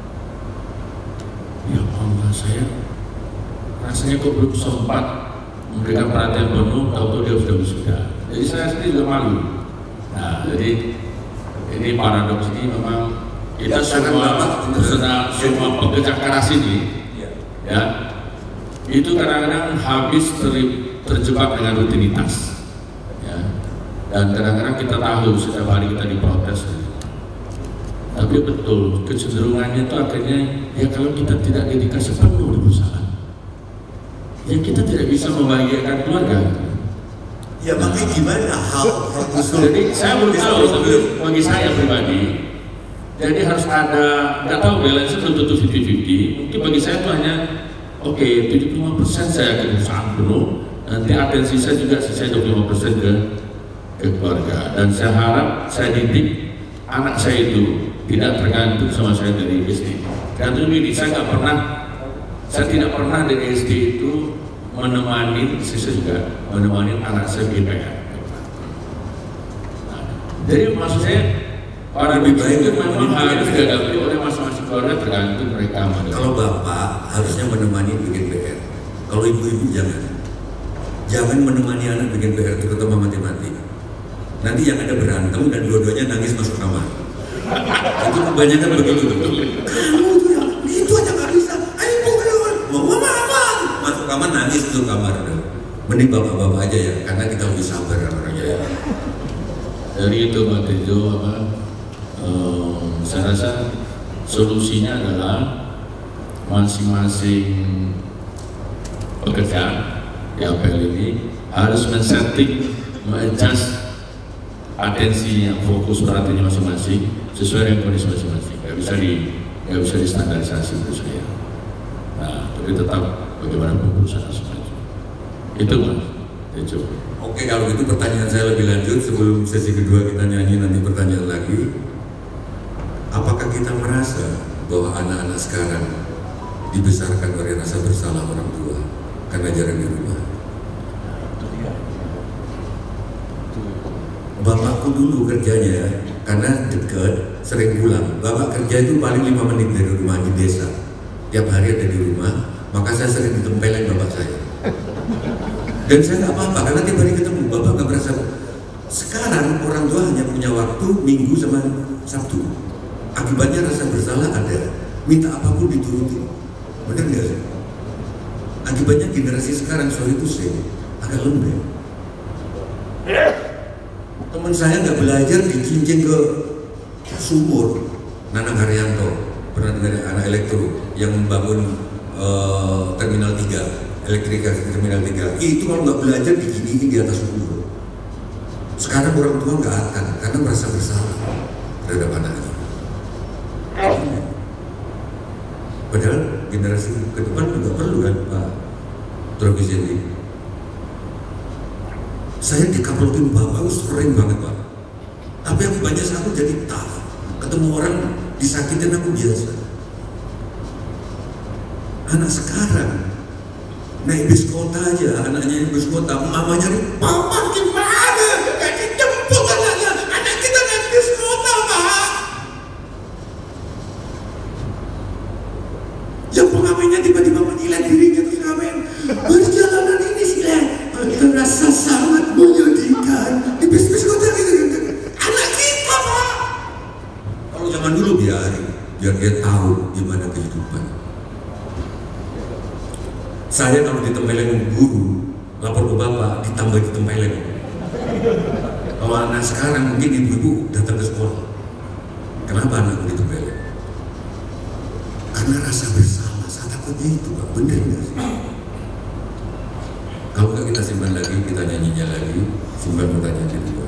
Speaker 5: Ya Allah, saya rasanya kok belum sempat memberikan perhatian penuh, tahu-tahu dia sudah wisuda. Jadi saya sendiri juga malu. Nah, jadi ini paradoks ini memang kita semua beserta semua pekerja keras ini ya, ya itu kadang-kadang habis ter, terjebak dengan rutinitas ya. Dan kadang-kadang kita tahu setiap hari kita diprotes, tapi betul kecenderungannya itu akhirnya ya kalau kita tidak dedikasi penuh di perusahaan ya kita tidak bisa membahagiakan keluarga.
Speaker 1: Ya makanya gimana hal hal usul?
Speaker 5: Jadi saya belum tahu, tapi bagi saya pribadi jadi harus ada, nggak tahu balance belum tentu lima puluh lima puluh. Mungkin bagi saya itu hanya oke okay, tujuh puluh lima persen saya ke perusahaan penuh, nanti atensi saya juga sisa dua puluh lima persen ke ke keluarga. Dan saya harap saya didik anak saya itu tidak tergantung sama saya dari S D. Karena ini saya nggak pernah, saya tidak pernah dari S D itu menemani, saya juga menemani anak saya di P R. Nah, jadi maksud saya orang lebih baik itu memang harus dihadapi oleh masing-masing keluarga tergantung mereka.
Speaker 1: Kalau bapak harusnya menemani bikin P R, kalau ibu-ibu jangan, jangan menemani anak bikin P R terutama matematika. Nanti yang ada berantem dan dua-duanya nangis masuk kamar. Itu kebanyakan begitu. Kamu tuh yang itu aja nggak bisa. Ayo bukan, mau apa? Masuk kamar nangis itu kamar. Mending bapak-bapak aja ya, karena kita lebih sabar orangnya. Ya.
Speaker 5: Dari itu Pak Tejo, apa? Um, saya rasa solusinya adalah masing-masing pekerja di A P L ini harus men-setting, men-adjust atensinya, fokus perhatiannya masing-masing sesuai dengan kondisi masing-masing. Gak bisa di, gak bisa distandarisasi menurut saya. Nah, tapi tetap bagaimana perusahaan masing-masing. Itu Mas Tejo.
Speaker 1: Oke, kalau itu pertanyaan saya lebih lanjut sebelum sesi kedua kita nyanyi nanti pertanyaan lagi. Apakah kita merasa bahwa anak-anak sekarang dibesarkan oleh rasa bersalah orang tua karena jarang di rumah? Bapakku dulu kerjanya karena dekat, sering pulang. Bapak kerja itu paling lima menit dari rumah di desa. Tiap hari ada di rumah, maka saya sering ditempelin bapak saya. Dan saya nggak apa-apa karena tiap hari ketemu, bapak nggak merasa. Sekarang orang tua hanya punya waktu Minggu sama Sabtu. Akibatnya rasa bersalah ada, minta apapun dituruti. Bener nggak sih? Akibatnya generasi sekarang, sorry itu sih, agak lembek. Teman saya nggak belajar dicincin ke sumur. Nanang Haryanto, pernah dengar anak elektro yang membangun uh, terminal tiga, elektrika terminal tiga. Itu kalau nggak belajar diginiin di atas sumur. Sekarang orang tua nggak akan karena merasa bersalah terhadap anaknya. Padahal generasi ke depan juga perlu kan Pak Trovizendi. Saya dikaplokin bapak sering banget Pak. Tapi aku banyak aku jadi tough. Ketemu orang disakitin aku biasa. Anak sekarang naik bis kota aja, anaknya naik bis kota, mamanya nih, papa gimana? Gak dijemput anaknya, anak kita naik bis kota Pak. Yang pengamennya tiba-tiba menilai dirinya terus ngamen. Perjalanan ini sih terasa sangat menyedihkan di bis-bis kota gitu. Anak kita Pak. Kalau zaman dulu biarin, biar dia tahu gimana kehidupan. Saya kalau ditempelin guru, lapor ke bapak, ditambah ditempelin. Kalau anak sekarang mungkin ibu-ibu datang ke sekolah. Kenapa anakku ditempelin? Karena rasa bersalah, saya takutnya itu Pak, bener nggak sih? Kalau nggak kita simpan lagi, kita nyanyinya lagi, simpan pertanyaan kedua.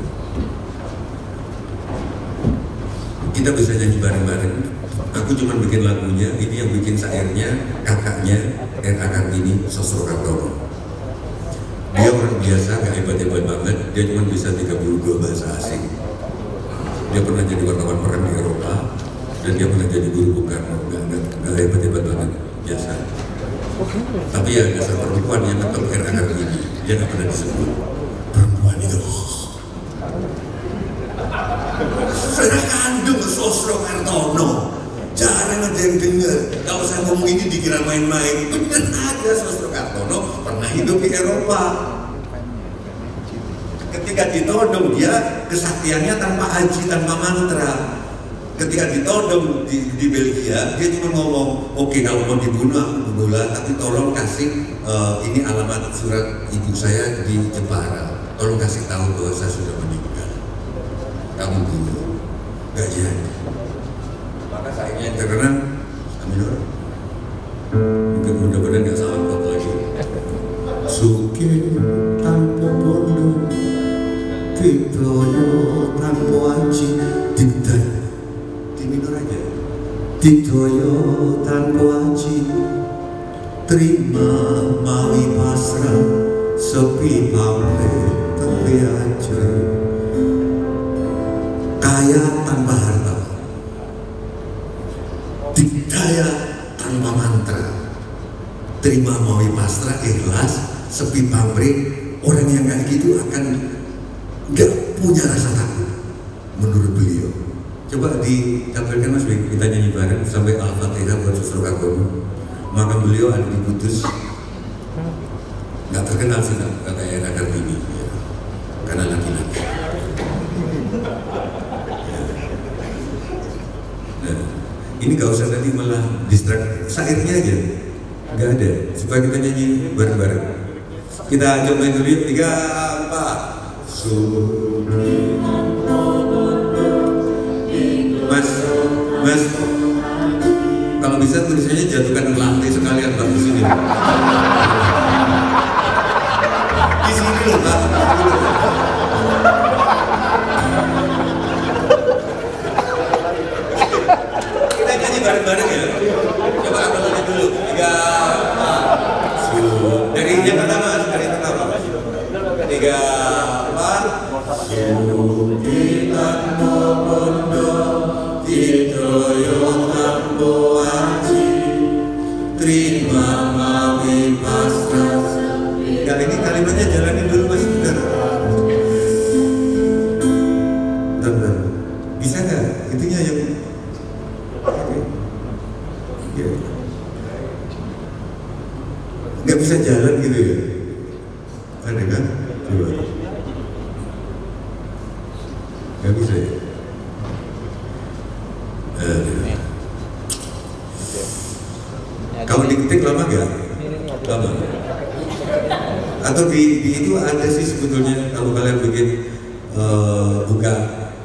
Speaker 1: Kita bisa nyanyi bareng-bareng. Aku cuma bikin lagunya, ini yang bikin syairnya kakaknya R A Kartini Sosrokartono. Dia orang biasa, nggak hebat-hebat banget, dia cuma bisa tiga puluh dua bahasa asing. Dia pernah jadi wartawan perang di Eropa, dan dia pernah jadi guru Bung Karno, nggak hebat-hebat banget, biasa. Tapi ya dasar perempuan yang ngetop R A Kartini, dia nggak pernah disebut perempuan itu. Saya kandung Sosrokartono. Jarang ada yang dengar. Kalau saya ngomong ini dikira main-main. Bener aja Sosrokartono pernah hidup di Eropa. Ketika ditodong dia kesaktiannya tanpa haji, tanpa mantra. Ketika ditodong di, di Belgia, dia cuma ngomong, oke okay, kalau mau dibunuh aku bunuhlah, tapi tolong kasih uh, ini alamat surat ibu saya di Jepara. Tolong kasih tahu bahwa saya sudah meninggal. Kamu bunuh. Gak jadi. Maka saya yang terkenal, amin. Mungkin mudah-mudahan gak salah kot lagi. Suki tanpa bondo, Titoyo tanpa aji, Diktai, di minor aja. Titoyo tanpa aji, terima mawi pasrah, sepi pamle tapi aja. Kaya tanpa harta, dikdaya tanpa mantra, terima mawi pasrah ikhlas, sepi pamrih. Orang yang kayak gitu akan nggak punya rasa takut menurut beliau. Coba ditampilkan Mas Bik, kita nyanyi bareng sampai Al-Fatihah buat Sosrokartono. Maka beliau ada di Kudus, nggak terkenal sih kata R A Kartini ya, karena laki-laki. ini gak usah nanti malah distract, sairnya aja nggak ada, supaya kita nyanyi bareng-bareng. Kita coba dulu yuk, tiga, empat. Mas, mas, kalau bisa tulisannya jatuhkan ke lantai sekalian Pak, di sini. Di sini loh Pak. Kita nyanyi bareng-bareng ya. Coba aku dulu, tiga, empat. Dari yang pertama, dari yang pertama. Tiga, empat. Sukitan mobondo, tidoyo tampo aji, terima mawi pasrah. Ya ini kalimatnya jalanin dulu Mas, benar. Bentar, bisa nggak? Itunya yang oke. Ya. Nggak bisa jalan gitu ya? Ada kan? Coba. Nggak bisa ya? Uh, kalau diketik lama nggak? Lama. Atau di, di itu ada sih sebetulnya kalau kalian bikin uh, buka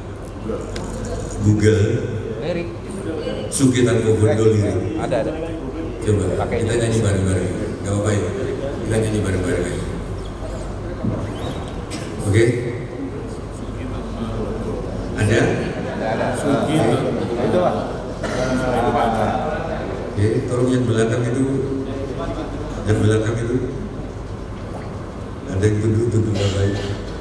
Speaker 1: Google Sukitan Mobondo lirik.
Speaker 2: Ada ada.
Speaker 1: Coba kita nyanyi bareng-bareng. Gak apa-apa ya? Kita nyanyi bareng-bareng aja. Oke? Ada?
Speaker 2: Ada.
Speaker 5: Sukitan.
Speaker 2: Itu Pak.
Speaker 1: Oke, tolong yang belakang itu, yang belakang itu, ada yang duduk duduk baik.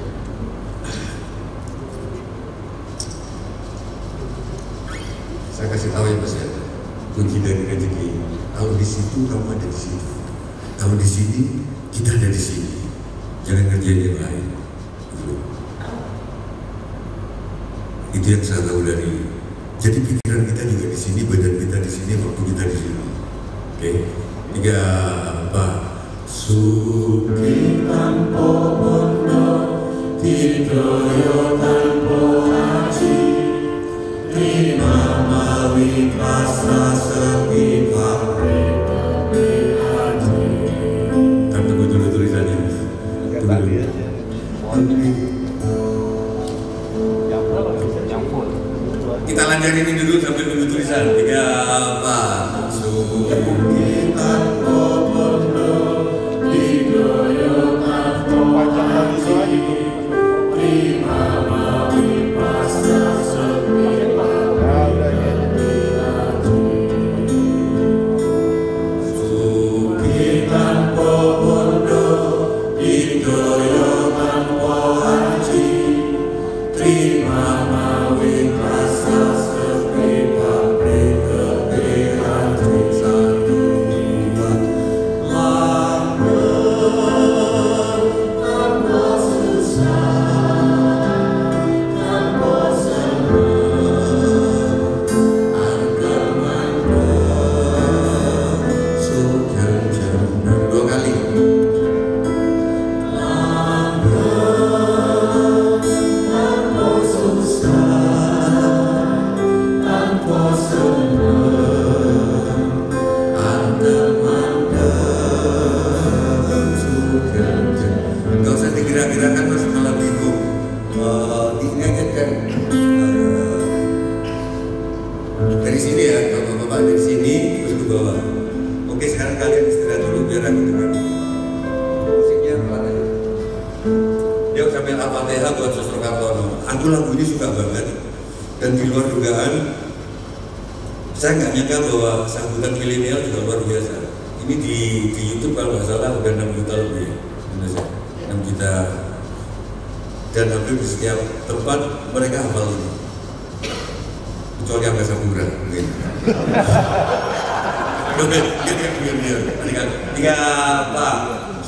Speaker 1: Saya kasih tahu ya Mas ya, kunci dari rezeki. Kalau di situ kamu ada di situ, kalau di sini kita ada di sini. Jangan kerjain yang lain. Itu yang saya tahu dari. Jadi pikiran kita juga di sini, badan kita di sini, waktu kita di sini. Oke, tiga, empat. Sukitan mobondo, tidoyo tanpo aji, terima mawi pasrah sepi pare tepi aji. Kan tunggu dulu tulisannya. Tunggu dulu. Kita lanjut ini dulu sambil nunggu tulisan. Tiga, empat. Sukitan mobondo, tidoyo tanpo aji, terima mawi pasrah sepi pare tepi aji. Sukitan mobondo, tidoyo tanpo aji, terima mawi pasrah sepi pare tepi aji. Satu, dua, lamber tanpa susah, tanpa senang, angker-angker, sukan jeneng. Dua kali. Lamber tanpa susah, tanpa senang, angker-angker, sukan jeneng. Gak usah digerak-gerakan Mas, malah bingung. Uh, diingatkan uh, dari sini ya, bapak-bapak dari sini terus ke bawah. Oke, sekarang kalian istirahat dulu biar aku dengar. Musiknya pelan aja. Dia sambil Al-Fatihah buat Suster Kartono. Aku lagu ini suka banget dan di luar dugaan. Saya nggak nyangka bahwa sambutan milenial juga luar biasa. Ini di, di YouTube kalau nggak salah udah enam juta lebih ya, Indonesia. enam juta. Dan hampir di setiap tempat mereka hafal ini. Kecuali yang nggak Sapura mungkin. Tiga, tiga, empat.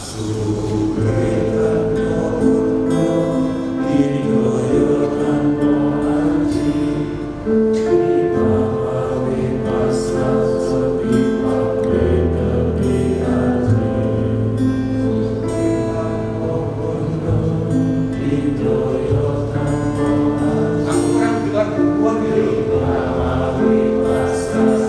Speaker 1: Sukitan mobondo, tidoyo tanpo aji, terima mawi pasrah sepi pare tepi aji. Sukitan mobondo, tidoyo tanpo aji, terima mawi pasrah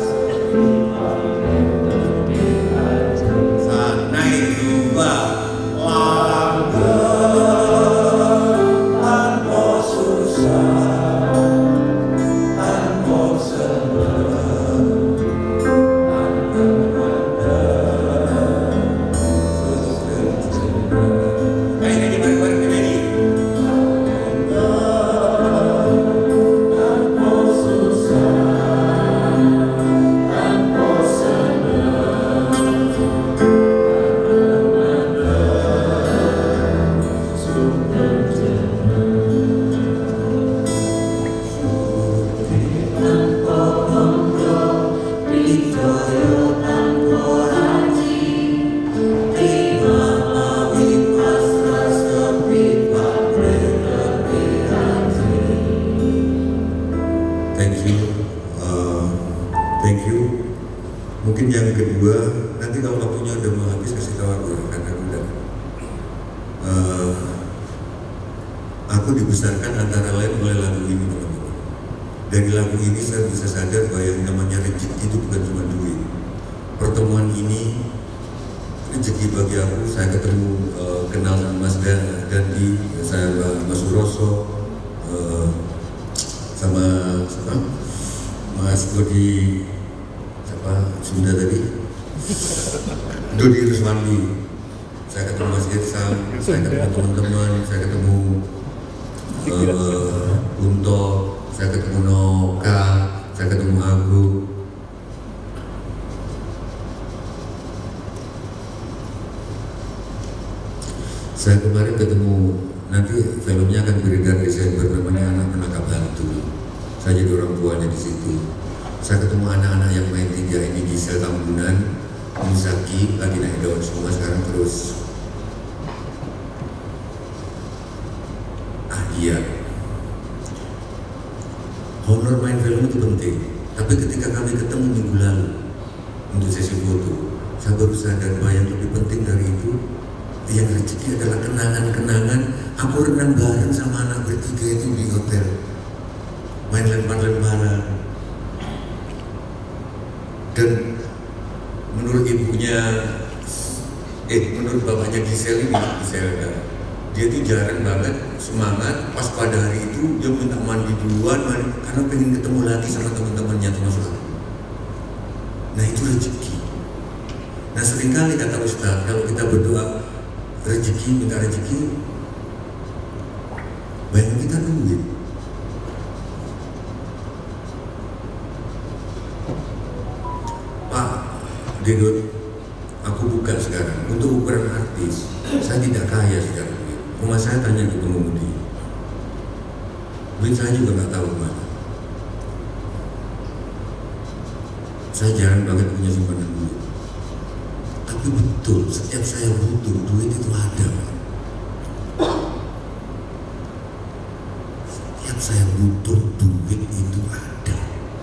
Speaker 1: thank you. Mungkin yang kedua, nanti kalau waktunya udah mau habis kasih tahu aku, karena udah. Uh, aku dibesarkan antara lain oleh lagu ini, teman-teman. Dari lagu ini saya bisa sadar bahwa yang namanya rezeki itu bukan cuma duit. Pertemuan ini rezeki bagi aku. Saya ketemu, uh, kenal sama Mas Dandi, saya Mas Suroso, uh, sama siapa? Mas Dodi, siapa Sunda tadi? Dodi Ruswandi. Saya ketemu Mas Irsam, saya ketemu teman-teman, saya ketemu uh, Unto, saya ketemu Noka, saya ketemu Agu. Saya kemarin ketemu, nanti filmnya akan beredar Desember, namanya Anak Penangkap Hantu. Saya jadi orang tuanya di situ. Saya ketemu anak-anak yang main tiga ini, Gisel Tambunan, Misaki, lagi naik daun semua sekarang terus. Ah iya, honor main film itu penting. Tapi ketika kami ketemu minggu lalu untuk sesi foto, saya baru sadar bahwa yang lebih penting dari itu, yang rezeki adalah kenangan-kenangan. Aku renang bareng sama anak bertiga itu di hotel, main lempar-lemparan. Dan menurut ibunya, eh menurut bapaknya Gisel ini, Gisel, dia itu jarang banget semangat pas pada hari itu dia minta mandi duluan, mandi, karena pengen ketemu lagi sama teman-temannya termasuk aku. Nah itu rezeki. Nah seringkali kata Ustaz, kalau kita berdoa rezeki, minta rezeki, banyak kita duit. Pak Dedot, aku buka sekarang untuk ukuran artis. Saya tidak kaya sekarang. Rumah saya tanya ke pengemudi, duit saya juga nggak tahu kemana. Saya jarang banget punya simpanan duit. Tapi betul, setiap saya butuh duit itu ada. Setiap saya butuh duit itu ada.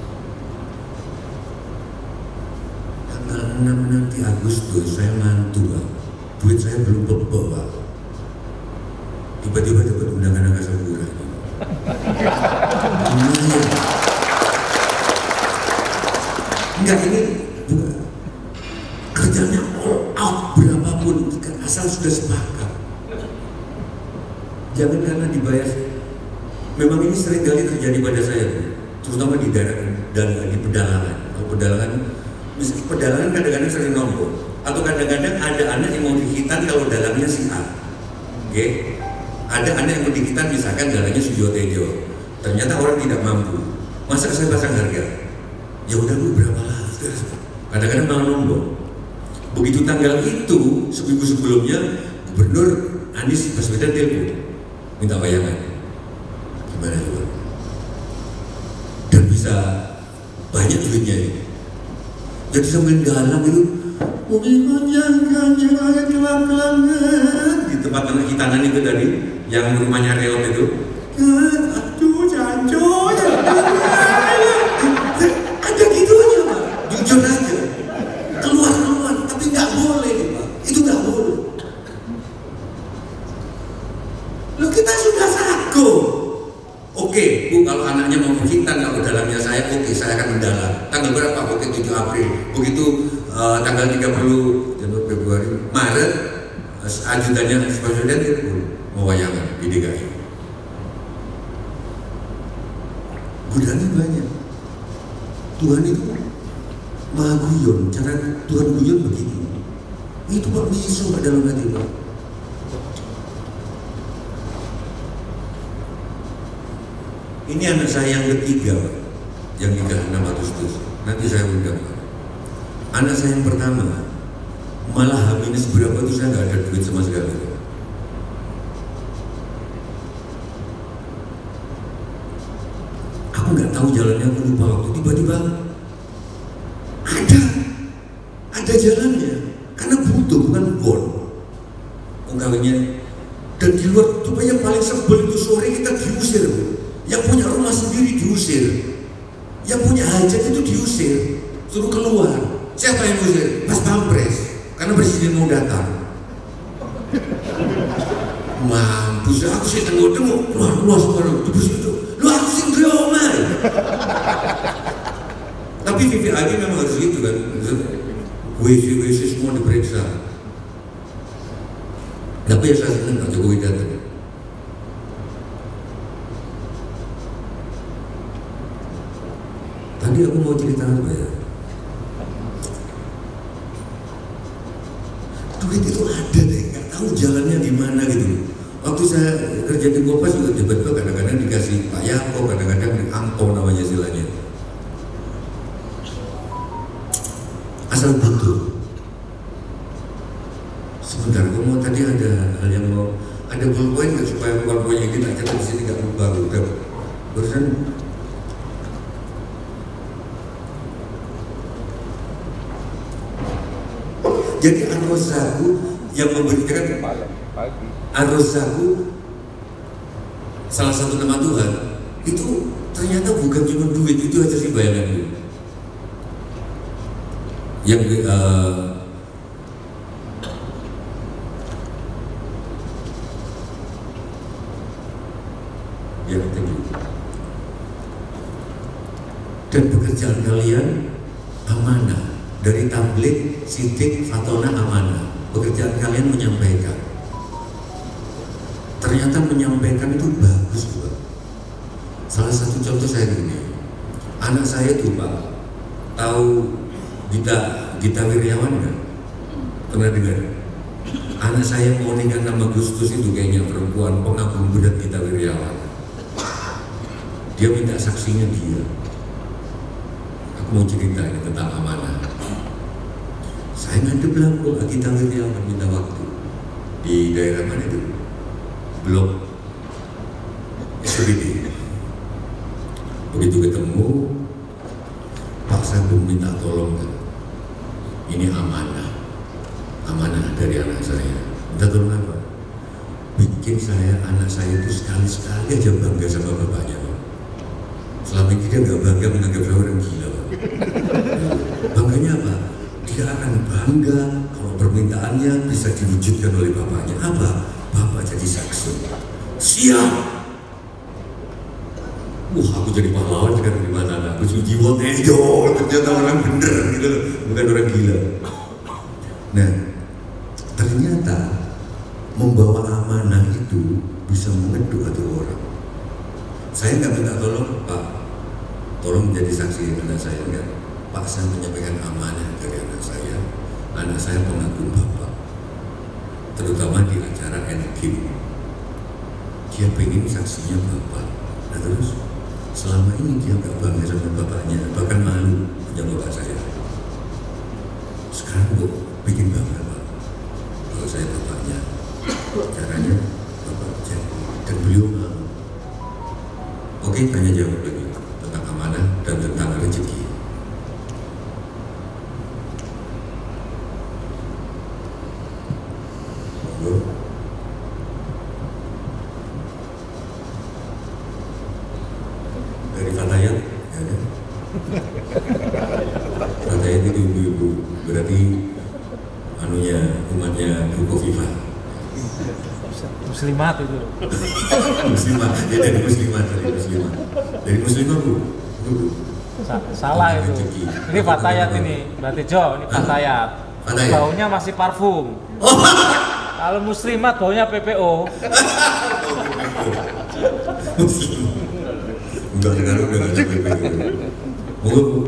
Speaker 1: Tanggal enam nanti Agustus saya mantu, Pak. Duit saya belum bebek, Pak. Tiba-tiba dapat undangan angkasa pura. Enggak, ini bukan kerjanya all out berapapun, asal sudah sepakat. Jangan karena dibayar. Memang ini sering kali terjadi pada saya, terutama di daerah dan di pedalangan. Kalau pedalangan, misalnya pedalangan kadang-kadang sering nombor, atau kadang-kadang ada anak yang mau dihitan kalau dalangnya si A. Oke? Okay? Ada anak yang mau dihitan misalkan dalangnya Sujo Tejo. Ternyata orang tidak mampu. Masa saya pasang harga? Ya udah Bu, berapa lah? Kadang-kadang malah nombor. Begitu tanggal itu, seminggu sebelumnya, Gubernur Anies Baswedan telepon minta bayangan. Gimana coba? Dan bisa banyak duitnya ini. Jadi sambil galang itu, mungkin jangan jangan kelap-kelap di tempat anak hitanan itu tadi, yang rumahnya reot itu. Aduh, janjo, ada gitunya, Pak. Jujur aja, keluar-keluar, tapi nggak boleh, Pak. Itu nggak boleh. Loh, kita sudah sago. Oke, Bu, kalau anaknya mau menghitan, kalau dalamnya saya, oke, saya akan mendalam. Tanggal berapa? Oke, tujuh April. Begitu uh, tanggal tiga puluh Januari, Februari, Maret, uh, ajudannya Anies Baswedan itu mau wayangan di D K I. Godaan banyak. Tuhan itu maha guyon. Cara Tuhan guyon begitu. Itu Pak miso Pak dalam hati, Pak. Ini anak saya yang ketiga, Pak, yang nikah enam Agustus. Nanti saya undang, Pak. Anak saya yang pertama, malah H minus berapa itu saya nggak ada duit sama sekali. Aku nggak tahu jalannya, aku lupa waktu. Tiba-tiba ada, ada jalannya. Karena butuh, bukan bon. Pengkawinnya. Dan di luar, coba yang paling sebel itu sore kita diusir, Bu. Yang punya rumah sendiri diusir, yang punya hajat itu diusir. keluar. Siapa yang ngusir? Pas Pampres, karena presiden mau datang. Mampus, aku sih tengok-tengok, keluar keluar semua terus itu. Lu aku sih geomai. Tapi V V I P memang harus gitu kan. W C W C semua diperiksa. Tapi ya saya senang Pak Jokowi datang. Tadi aku mau cerita apa ya? Duit itu ada deh, nggak tahu jalannya di mana gitu. Waktu saya kerja di Kompas juga tiba-tiba kadang-kadang dikasih Pak Yako, kadang-kadang di angpau namanya istilahnya. Asal butuh. Sebentar, aku mau tadi ada hal yang mau ada pulpoin nggak supaya pulpoinnya kita catat di sini nggak lupa udah barusan. Jadi Ar-Razzaqu yang memberikan Ar-Razzaqu salah satu nama Tuhan itu ternyata bukan cuma duit itu aja sih bayangannya. Yang uh, ya tinggi. Dan pekerjaan kalian amanah. Dari tablik, sidik, fatona, amanah. Pekerjaan kalian menyampaikan. Ternyata menyampaikan itu bagus juga. Salah satu contoh saya gini, anak saya tuh Pak, tahu Gita Gita Wirjawan kan? Pernah dengar? Anak saya mau nikah sama Gustus itu kayaknya perempuan pengagum berat Gita Wirjawan. Dia minta saksinya dia. Aku mau cerita ini tentang amanah. Saya ngadep belakang Gita Wirjawan minta waktu di daerah mana itu? Blok S B D. Begitu ketemu, Pak saya minta tolong kan? Ini amanah, amanah dari anak saya. Minta tolong apa? Bikin saya, anak saya itu sekali-sekali aja bangga sama bapaknya Pak. Selama ini dia nggak bangga menganggap saya orang gila Pak. Bangganya apa? Dia akan bangga kalau permintaannya bisa diwujudkan oleh bapaknya. Apa? Bapak jadi saksi. Siap. Wah, aku jadi pahlawan sekarang di mata anak. Aku jiwa nejo, ternyata orang bener gitu loh, bukan orang gila. Nah, ternyata membawa amanah itu bisa mengeduk hati orang. Saya nggak minta tolong, Pak, tolong menjadi saksi anak saya enggak. Pak, saya menyampaikan amanah dari anak saya. Anak saya pengagum Bapak, terutama di acara N K I M. Dia pengen saksinya Bapak. Nah terus, selama ini dia nggak bangga sama bapaknya, bahkan malu punya bapak saya. Sekarang kok bikin bangga Pak, kalau saya bapaknya. Caranya Bapak jadi, dan beliau mau. Oke, tanya jawab lagi tentang amanah dan tentang rezeki. Dari Fatayat, ya kan? Fatayat itu ibu-ibu, berarti anunya umatnya Bu Kofifa.
Speaker 2: Muslimat itu.
Speaker 1: Muslimat, ya dari muslimat, dari muslimat, dari muslimat Bu. Bu.
Speaker 2: Sa salah itu.
Speaker 1: Rezeki.
Speaker 2: Ini Fatayat ini, berarti Jo, ini Fatayat.
Speaker 1: Fatayat.
Speaker 2: Baunya masih parfum.
Speaker 1: Oh.
Speaker 2: Kalau muslimat baunya P P O.
Speaker 1: Enggak sekarang udah nggak ada P P O. Monggo Bu.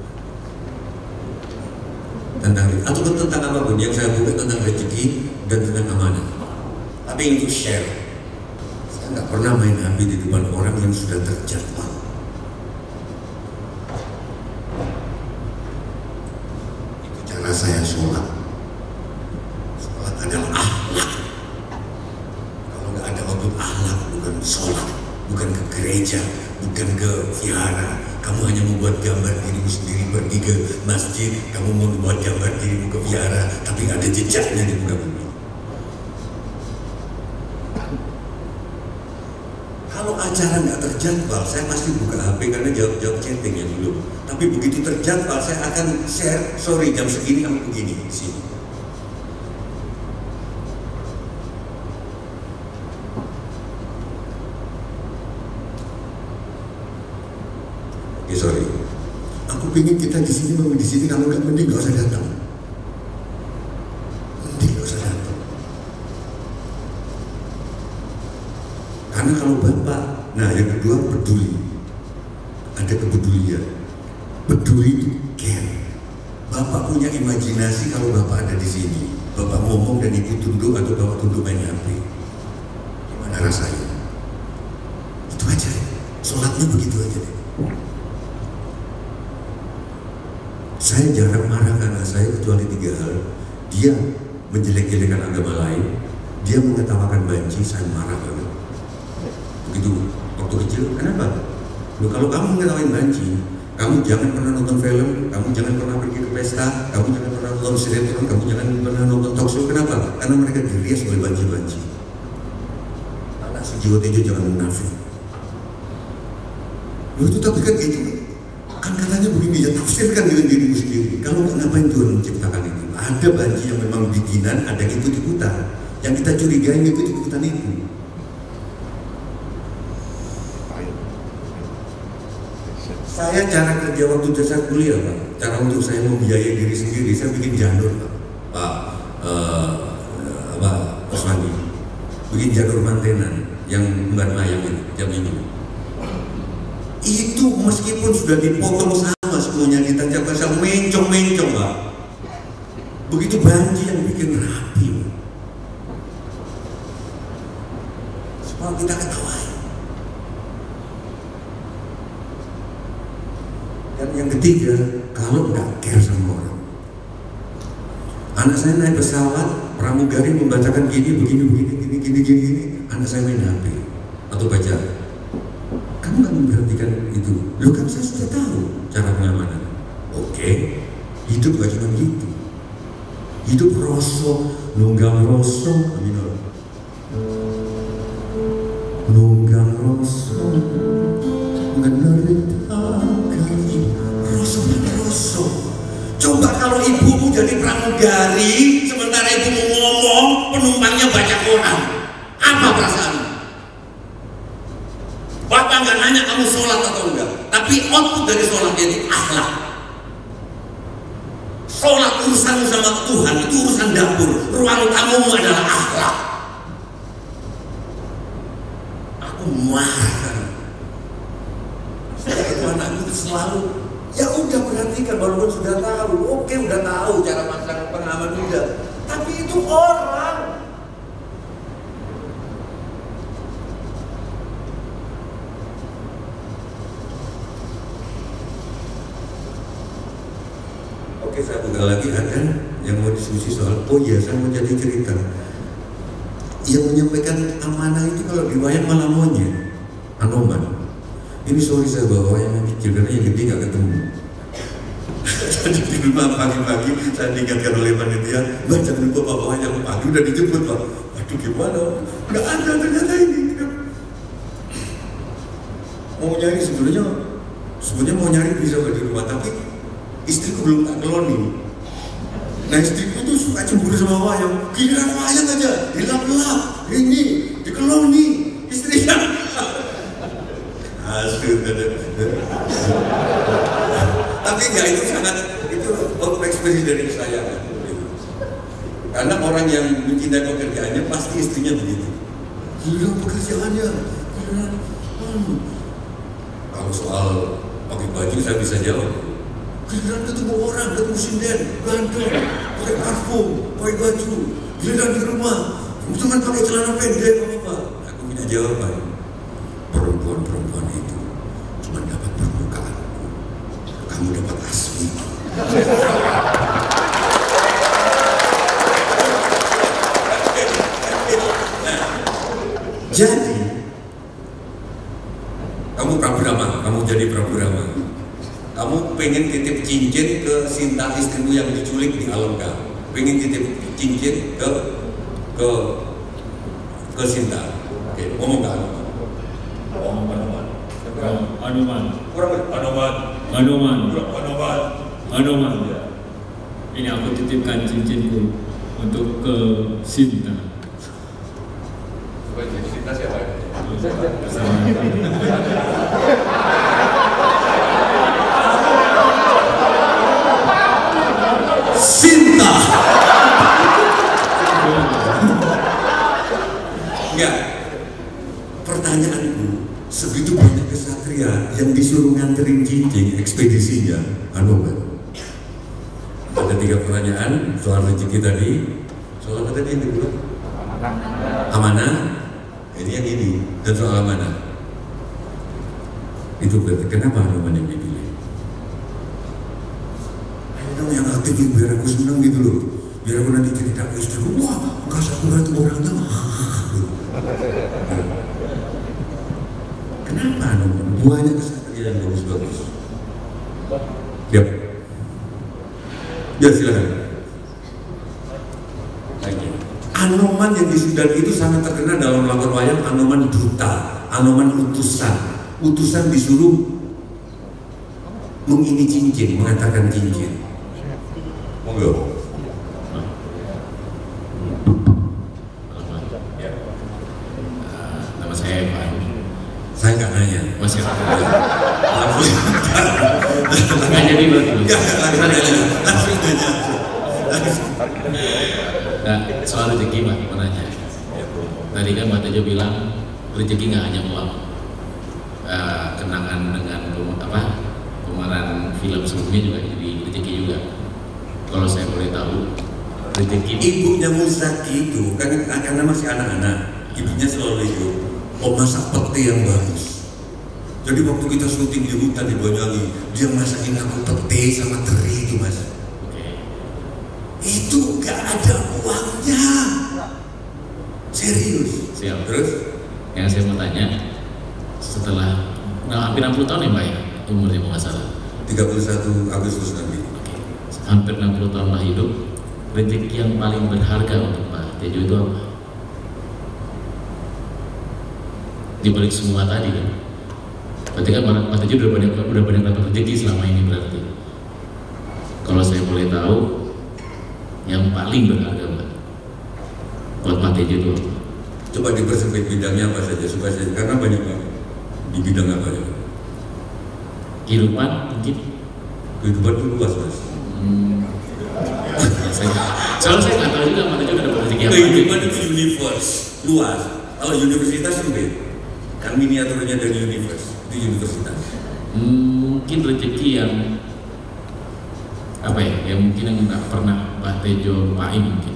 Speaker 1: Tentang atau tentang apapun yang saya buka tentang rezeki dan tentang amanah. Tapi itu share. Saya nggak pernah main api di depan orang yang sudah terjadwal. Itu cara saya sholat. Sholat adalah akhlak. Kalau nggak ada waktu akhlak, bukan sholat, bukan ke gereja, bukan ke vihara. Kamu hanya membuat gambar dirimu sendiri pergi ke masjid. Kamu mau membuat gambar dirimu ke vihara, tapi ada jejaknya di muka bumi. Kalau secara nggak terjadwal, saya pasti buka H P karena jawab-jawab chatting ya dulu. Tapi begitu terjadwal, saya akan share, sorry jam segini kamu begini, sini. Oke, sorry. Aku pengen kita di sini, mau di sini, kalau nggak mending nggak usah datang. Mending nggak usah datang. Karena kalau Bapak, nah yang kedua peduli, ada kepedulian. Peduli itu care. Bapak punya imajinasi kalau Bapak ada di sini. Bapak ngomong dan Ibu tunduk atau Bapak tunduk main H P. Gimana rasanya? Itu aja. Sholatnya begitu aja deh. Saya jarang marah ke anak saya kecuali tiga hal. Dia menjelek-jelekan agama lain, dia mengetawakan banci, saya marah banget. Begitu waktu kecil, kenapa? Loh, kalau kamu mengetawain banci, kamu jangan pernah nonton film, kamu jangan pernah pergi ke pesta, kamu jangan pernah nonton sinetron, kamu jangan pernah nonton talk show. Kenapa? Karena mereka dirias oleh banci-banci. Anak sejiwa tejo jangan munafik. Loh itu tapi kan itu kan katanya begini, ya tafsirkan dengan dirimu sendiri. Kalau nggak, ngapain Tuhan menciptakan itu? Ada banci yang memang bikinan, ada yang ikut-ikutan. Yang kita curigai ikut-ikutan itu. Saya cara kerja waktu saya kuliah, Pak, cara untuk saya membiayai diri sendiri, saya bikin janur, Pak, Pak, uh, Pak Oswandi, bikin janur mantenan yang Mbak Mayang ini, jam ini. Itu meskipun sudah dipotong sama semuanya, ditancapkan sama mencong-mencong, Pak. Begitu banci yang bikin rapi, Pak. Supaya kita ketawain. Dan yang ketiga, kalau nggak care sama orang. Anak saya naik pesawat, pramugari membacakan gini, begini, begini, gini, gini, gini, gini. Anak saya main H P atau baca. Kamu nggak memperhatikan itu? Loh kan saya sudah tahu cara pengamanan. Oke, hidup gak cuma gitu. Hidup rosok, nunggang rosok, nunggang rosok, ngeneritakan rosok rosok. Coba kalau ibumu jadi pramugari, sementara ibumu ngomong, penumpangnya baca Quran, apa perasaanmu? Bapak nggak nanya kamu sholat atau enggak, tapi output dari sholatnya itu akhlak. Sholat urusanmu sama Tuhan itu urusan dapur, ruang tamumu adalah akhlak. Aku marah kan. Saya itu anakku selalu, ya udah perhatikan walaupun sudah tahu, oke udah tahu cara masak pengaman udah, tapi itu orang. Oke, saya buka lagi, ada yang mau diskusi soal, oh iya saya mau jadi cerita. Yang menyampaikan amanah itu kalau di wayang malah monyet, Anoman. Ini sorry saya bawa wayang yang kecil karena yang gede gak ketemu. Jadi di rumah pagi-pagi saya diingatkan oleh panitia, Mbak jangan lupa bawa wayang pagi, udah dijemput Pak. Waduh gimana? Gak ada ternyata ini. Mau nyari sebenarnya, sebenarnya mau nyari bisa di rumah, tapi istriku belum tak keloni. Nah istriku tuh suka cemburu sama wayang. Giliran wayang aja dilap-lap, ini dikeloni istrinya. Asyik. Tapi enggak, itu sangat, itu untuk ekspresi dari kesayangan. Karena orang yang mencintai pekerjaannya pasti istrinya begitu. Gila pekerjaannya. Gila. Hmm. Kalau soal pakai baju saya bisa jawab. Giliran ketemu orang, ketemu sinden, ganteng, pakai parfum, pakai baju, giliran di rumah, cuma pakai celana pendek apa? Aku punya jawaban. Perempuan-perempuan itu cuma dapat permukaan, kamu dapat asli. Nah, jadi kamu Prabu Rama, kamu jadi Prabu Rama. Kamu pengen titip cincin ke Sinta istrimu yang diculik di Alengka, pengen titip cincin ke ke ke Sinta. Oke, ngomong gak? Oh, Anoman.
Speaker 5: Anoman.
Speaker 1: Kurang Anoman.
Speaker 5: Anoman.
Speaker 1: Anoman.
Speaker 5: Anoman. Ini aku titipkan cincinku untuk ke Sinta.
Speaker 1: Sinta siapa ya? Sinta. Enggak. Pertanyaanku, segitu banyak kesatria yang disuruh nganterin cincin ekspedisinya, Anoman. Ada tiga pertanyaan soal rezeki tadi. Soal apa tadi yang kedua? Amanah. Ini yang ini. Dan soal amanah. Itu berarti kenapa Anoman yang dipilih? Ayo dong yang aktif biar aku senang gitu loh. Biar aku nanti cerita ke istri, wah, enggak sakura itu orangnya. Kenapa Anoman? Banyak kesatria yang bagus-bagus. Yap. Ya silakan. Anoman yang di Sudan itu sangat terkenal dalam lakon wayang. Anoman duta, Anoman utusan. Utusan disuruh mengini cincin, mengatakan cincin. Monggo.
Speaker 4: Ya. Nama saya Pak.
Speaker 1: Saya nggak nanya.
Speaker 4: Masih
Speaker 1: Langsung.
Speaker 4: nggak jadi berarti.
Speaker 1: Ya, langsung nanya. Langsung nanya.
Speaker 4: Nah, soal rezeki Pak, mau nanya. Tadi kan Pak Tejo bilang rezeki nggak hanya uang. Uh, kenangan dengan apa pemeran film sebelumnya juga jadi rezeki juga. Kalau saya boleh tahu, rezeki
Speaker 1: Ibunya Muzaki itu kan karena masih anak-anak, ibunya selalu itu mau masak pete yang bagus. Jadi waktu kita syuting di hutan di Banyuwangi, dia masakin aku pete sama teri itu mas.
Speaker 4: okay.
Speaker 1: Itu gak ada uangnya. Serius.
Speaker 4: Siap.
Speaker 1: Terus?
Speaker 4: Yang saya mau tanya, setelah nah, hampir enam puluh tahun ya Pak ya umurnya kalau nggak salah,
Speaker 1: tiga puluh satu Agustus nanti.
Speaker 4: okay. Hampir enam puluh tahun lah hidup, rezeki yang paling berharga untuk Pak Tejo itu apa? Di balik semua tadi kan, berarti kan Pak Tejo udah banyak udah banyak dapat rezeki selama ini berarti. Kalau saya boleh tahu, yang paling berharga Pak buat Pak Tejo itu apa?
Speaker 1: Coba dipersempit bidangnya apa saja supaya saya, karena banyak banget di bidang apa ya?
Speaker 4: Kehidupan mungkin.
Speaker 1: Kehidupan itu luas mas.
Speaker 4: Hmm. Ya, saya, soalnya saya nggak tahu juga Pak Tejo udah dapat rezeki apa.
Speaker 1: Kehidupan itu universe luas. Kalau universitas sempit, kan miniaturnya dari universe itu universitas.
Speaker 4: Hmm, mungkin rezeki yang apa ya? Yang mungkin yang nggak pernah Pak Tejo lupain mungkin.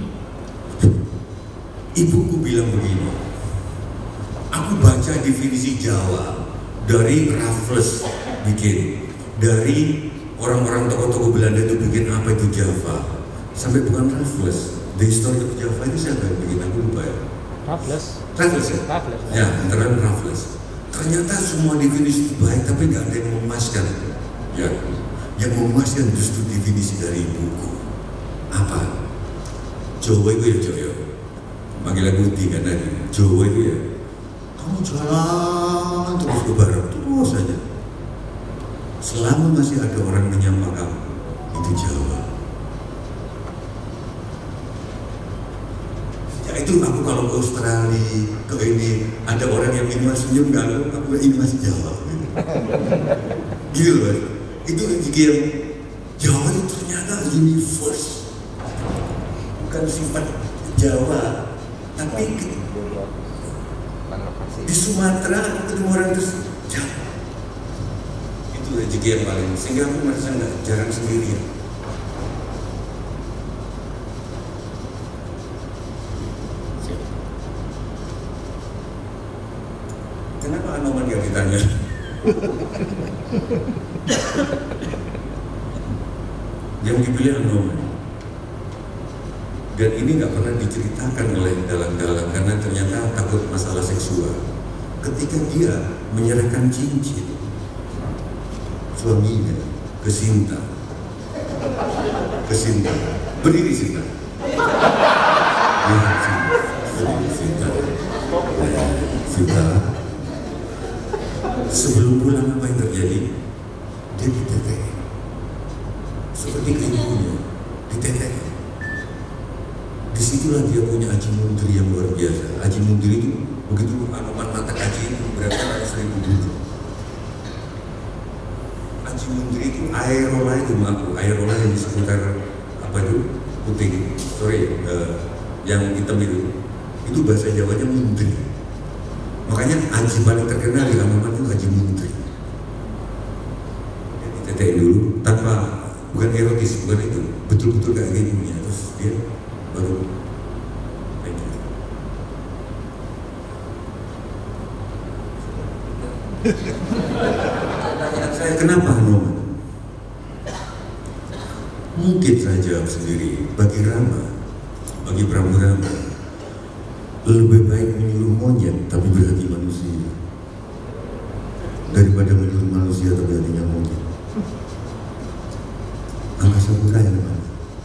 Speaker 1: Ibuku bilang begini, aku baca definisi Jawa dari Raffles bikin, dari orang-orang tokoh-tokoh Belanda itu bikin apa itu Java, sampai bukan Raffles, The History of Java itu siapa yang bikin, aku lupa ya.
Speaker 2: Raffles.
Speaker 1: Raffles ya?
Speaker 2: Raffles.
Speaker 1: Ya, antara Raffles. Ternyata semua definisi itu baik, tapi nggak ada yang memuaskan. Ya, yang memuaskan justru definisi dari ibuku. Apa? Jawa itu ya Jawa. Panggil aku Uti kan tadi, Jawa itu ya, kamu jalan terus ke barat, terus saja. Selama masih ada orang menyapa kamu, itu Jawa. Ya itu aku kalau ke Australia, ke ini, ada orang yang minimal senyum gak aku, aku ini masih Jawa. Gitu, gitu loh, itu yang Jawa itu ternyata universe, bukan sifat Jawa. Tapi di Sumatera aku ketemu orang terus Jawa. Itu rezeki yang paling, sehingga aku merasa nggak jarang sendirian. Kenapa Anoman gak ditanya? Yang dipilih Anoman. Dan ini nggak pernah diceritakan oleh dalang-dalang karena ternyata takut masalah seksual. Ketika dia menyerahkan cincin suaminya ke Sinta, ke Sinta, berdiri Sinta, ya, Sinta, Sinta, Sinta, Sebelum pulang apa yang terjadi? Dia ditetek. Seperti ke ibunya, ditetek. Disitulah dia punya aji mundri yang luar biasa. Aji mundri itu begitu anoman mata aji itu berapa kali seribu dulu. Aji mundri itu aerola itu maaf, aerola yang di sekitar apa itu putih, sorry, uh, yang hitam itu, itu bahasa Jawanya mundri. Makanya aji paling terkenal di anoman itu aji mundri. Jadi ditetein dulu tanpa bukan erotis, bukan itu, betul-betul kayak gini, terus dia baru thank you. Pertanyaan saya, kenapa Hanoman? Mungkin saya jawab sendiri, bagi Rama, bagi Prabu Rama, lebih baik menyuruh monyet tapi berhati manusia daripada menyuruh manusia tapi hatinya monyet. Angkasa Pura yang mana?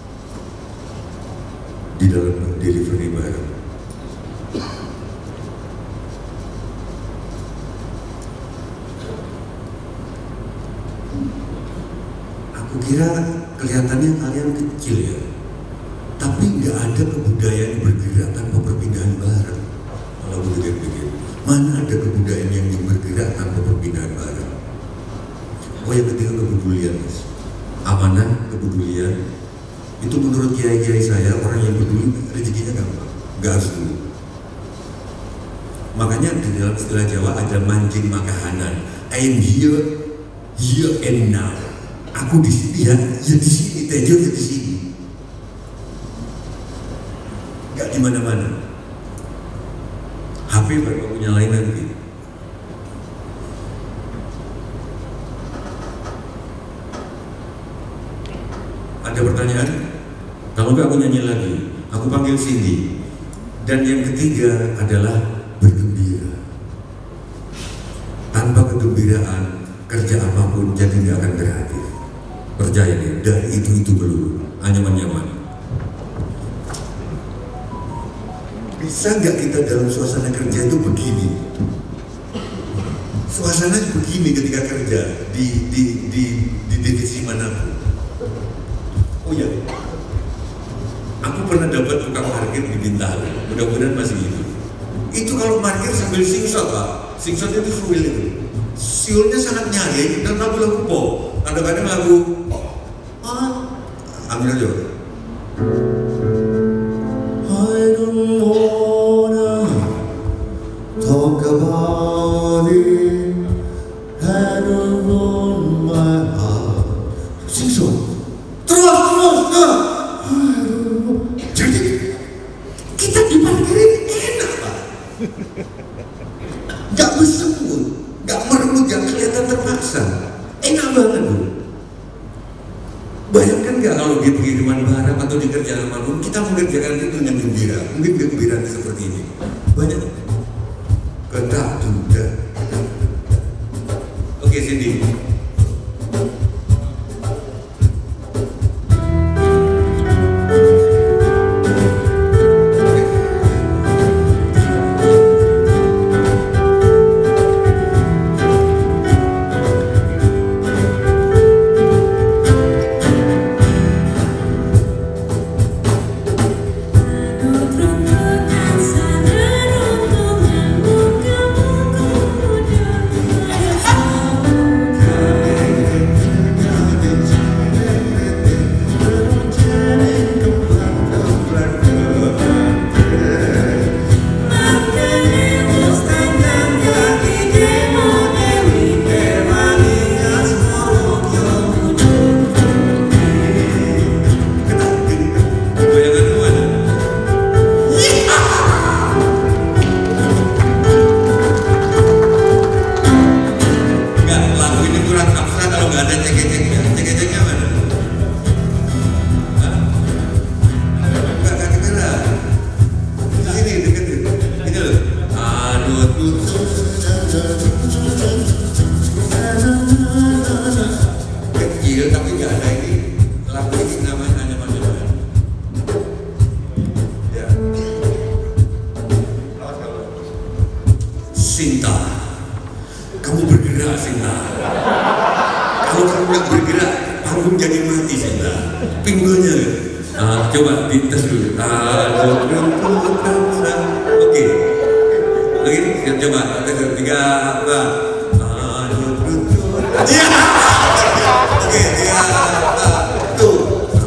Speaker 1: Di dalam delivery barang. Aku kira kelihatannya kalian kecil ya, tapi nggak ada kebudayaan bergerak tanpa perpindahan barang. Kalau begitu-begitu, mana ada kebudayaan yang bergerak tanpa perpindahan barang? Oh yang ketiga kepedulian, mas. Amanah, kepedulian itu menurut kiai-kiai saya, orang yang peduli rezekinya gampang, gak harus dulu. Makanya di dalam istilah Jawa ada mancing makahanan. I am here, here and now. Aku di sini ya, ya di sini, Tejo ya di sini. Gak di mana-mana. H P baru aku nyalain nanti. Ada pertanyaan? Kalau enggak aku nyanyi lagi. Aku panggil Cindy. Dan yang ketiga adalah bergembira. Tanpa kegembiraan, kerja apapun jadi nggak akan kreatif. Percaya deh, dari itu-itu dulu, anyaman-nyaman. Bisa nggak kita dalam suasana kerja itu begini? Suasana begini ketika kerja di di di di divisi manapun. Oh ya, aku pernah dapat tukang parkir di Bintaro, mudah-mudahan masih itu. Itu kalau parkir sambil singshot pak, singshot itu full itu. Siulnya sangat nyaring dan lagu-lagu pop. Kadang-kadang lagu, ah, ambil aja. I don't wanna talk about it. I don't want my heart. Singshot. Terus, terus, terus. Jadi kita diparkirin enak pak, nggak bersembun, nggak meremut, nggak kelihatan terpaksa, enak banget tuh. Bayangkan nggak kalau di pengiriman barang atau di kerjaan manapun kita mengerjakan itu dengan gembira, mungkin kegembiraan seperti ini banyak. Ketak duda. Oke Cindy.
Speaker 6: Aku terus penasaran.
Speaker 1: timbulnya. Ah, coba dites dulu. Aduh, oke. Lagi coba tiga empat. Aduh, ya. Oke, tiga empat. Tuh.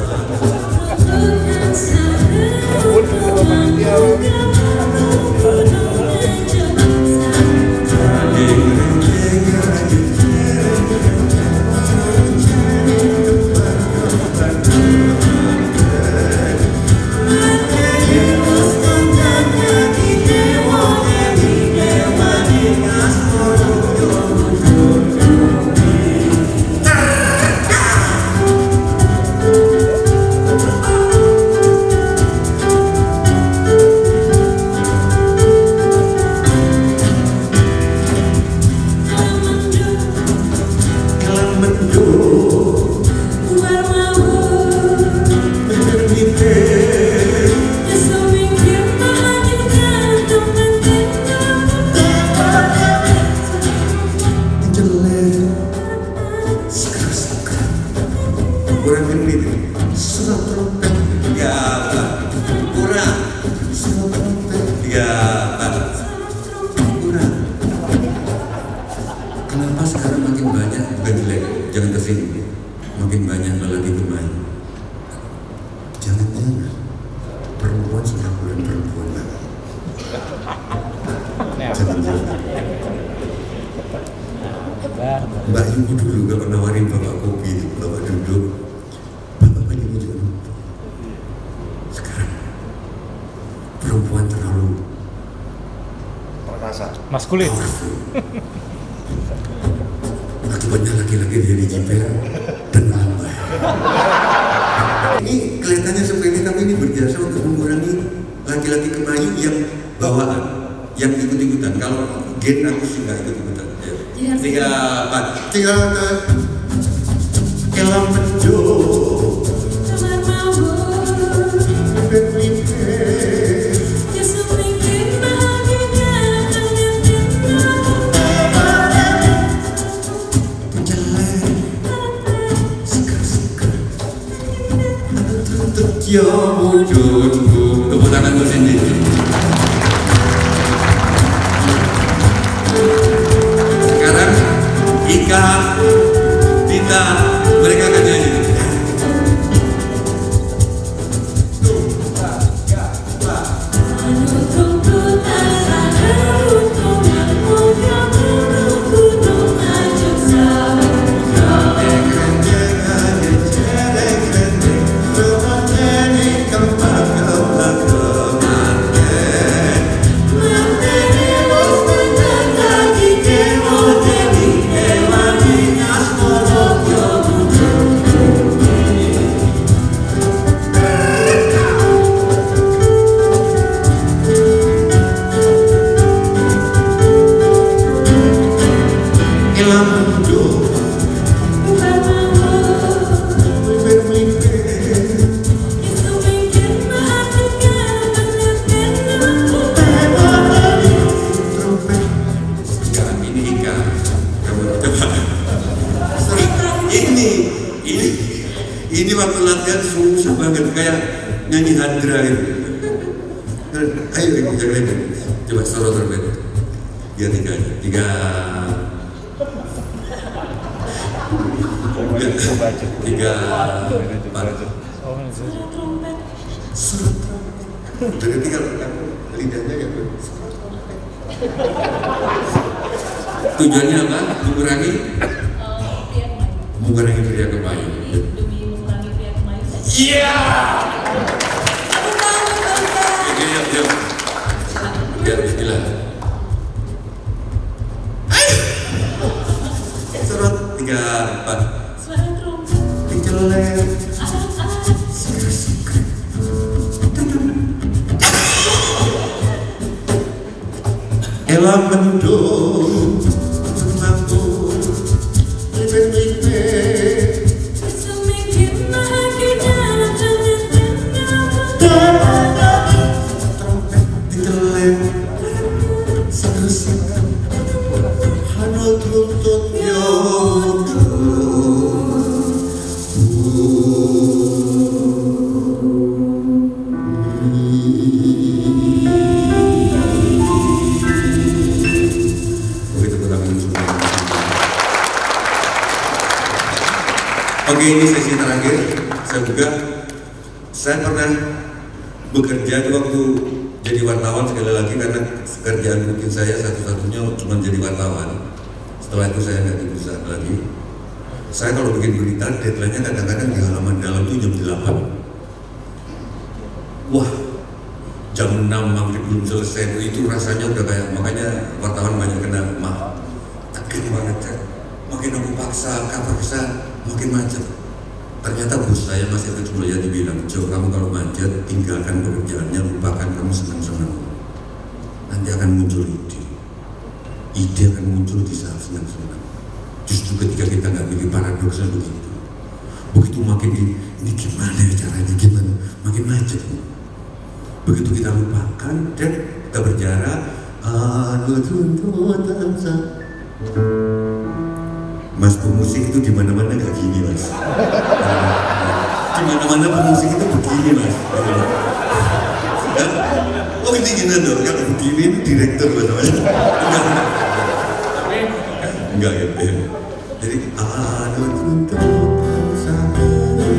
Speaker 1: Kenapa sekarang makin banyak, bukan jelek, jangan tersinggung, makin banyak lelaki bermain. Jangan-jangan perempuan sudah bukan perempuan lagi. Jangan-jangan. Mbak Ibu dulu kalau nawarin bapak kopi, bapak duduk, bapak banyak juga. Sekarang perempuan terlalu
Speaker 3: perkasa,
Speaker 2: maskulin.
Speaker 1: Akibatnya laki-laki jadi jiper dan lambai. Ini kelihatannya seperti ini, tapi ini berjasa untuk mengurangi laki-laki kemayu yang bawaan, yang ikut-ikutan. Kalau gen aku sih nggak ikut-ikutan. Ya. Tiga empat, tiga empat. Kelam penjo. Ya wujudku, tepuk tanganku sendiri. Sekarang Ika, Tita, mereka akan nyanyi. Ini waktu latihan susah banget, kayak nyanyi handra gitu. Ayo ibu jangan itu, coba solo terbaik. Tiga tiga tiga. Tiga empat. Jadi tinggal lidahnya ya. Tujuannya apa? Mengurangi mengurangi pria kemayu. Iya. Oke, yuk, yuk. Ya, bismillah. Surut tiga empat. Diceler. Elam mendung, mampu, lipe-lipe. Hanut lutut yaudu. Oke, ini sesi terakhir. Saya buka. Saya pernah bekerja di waktu jadi wartawan sekali lagi karena pekerjaan mungkin saya satu-satunya cuma jadi wartawan. Setelah itu saya nggak di perusahaan lagi. Saya kalau bikin berita deadline-nya kadang-kadang di halaman dalam itu jam delapan. Wah, jam enam maghrib belum selesai, itu rasanya udah kayak, makanya wartawan banyak kena mah tekan banget kan. Makin aku paksa, paksa makin macet. Ternyata bos saya masih kecil ya dibilang, Jo, kamu kalau macet tinggalkan pekerjaannya, lupakan, kamu senang-senang. Nanti akan muncul ide, ide akan muncul di saat senang-senang. Justru ketika kita nggak milih paradoksnya begitu, begitu makin di, ini gimana ya caranya, gimana, makin macet. Begitu kita lupakan dan kita berjarak, aduh tuntut Mas pemusik itu di mana-mana nggak gini mas. Di mana-mana pemusik itu begini mas. Ya? Oh ini gini dong, kalau begini itu direktur namanya. Enggak gitu ya. Jadi aduh tuntut sampai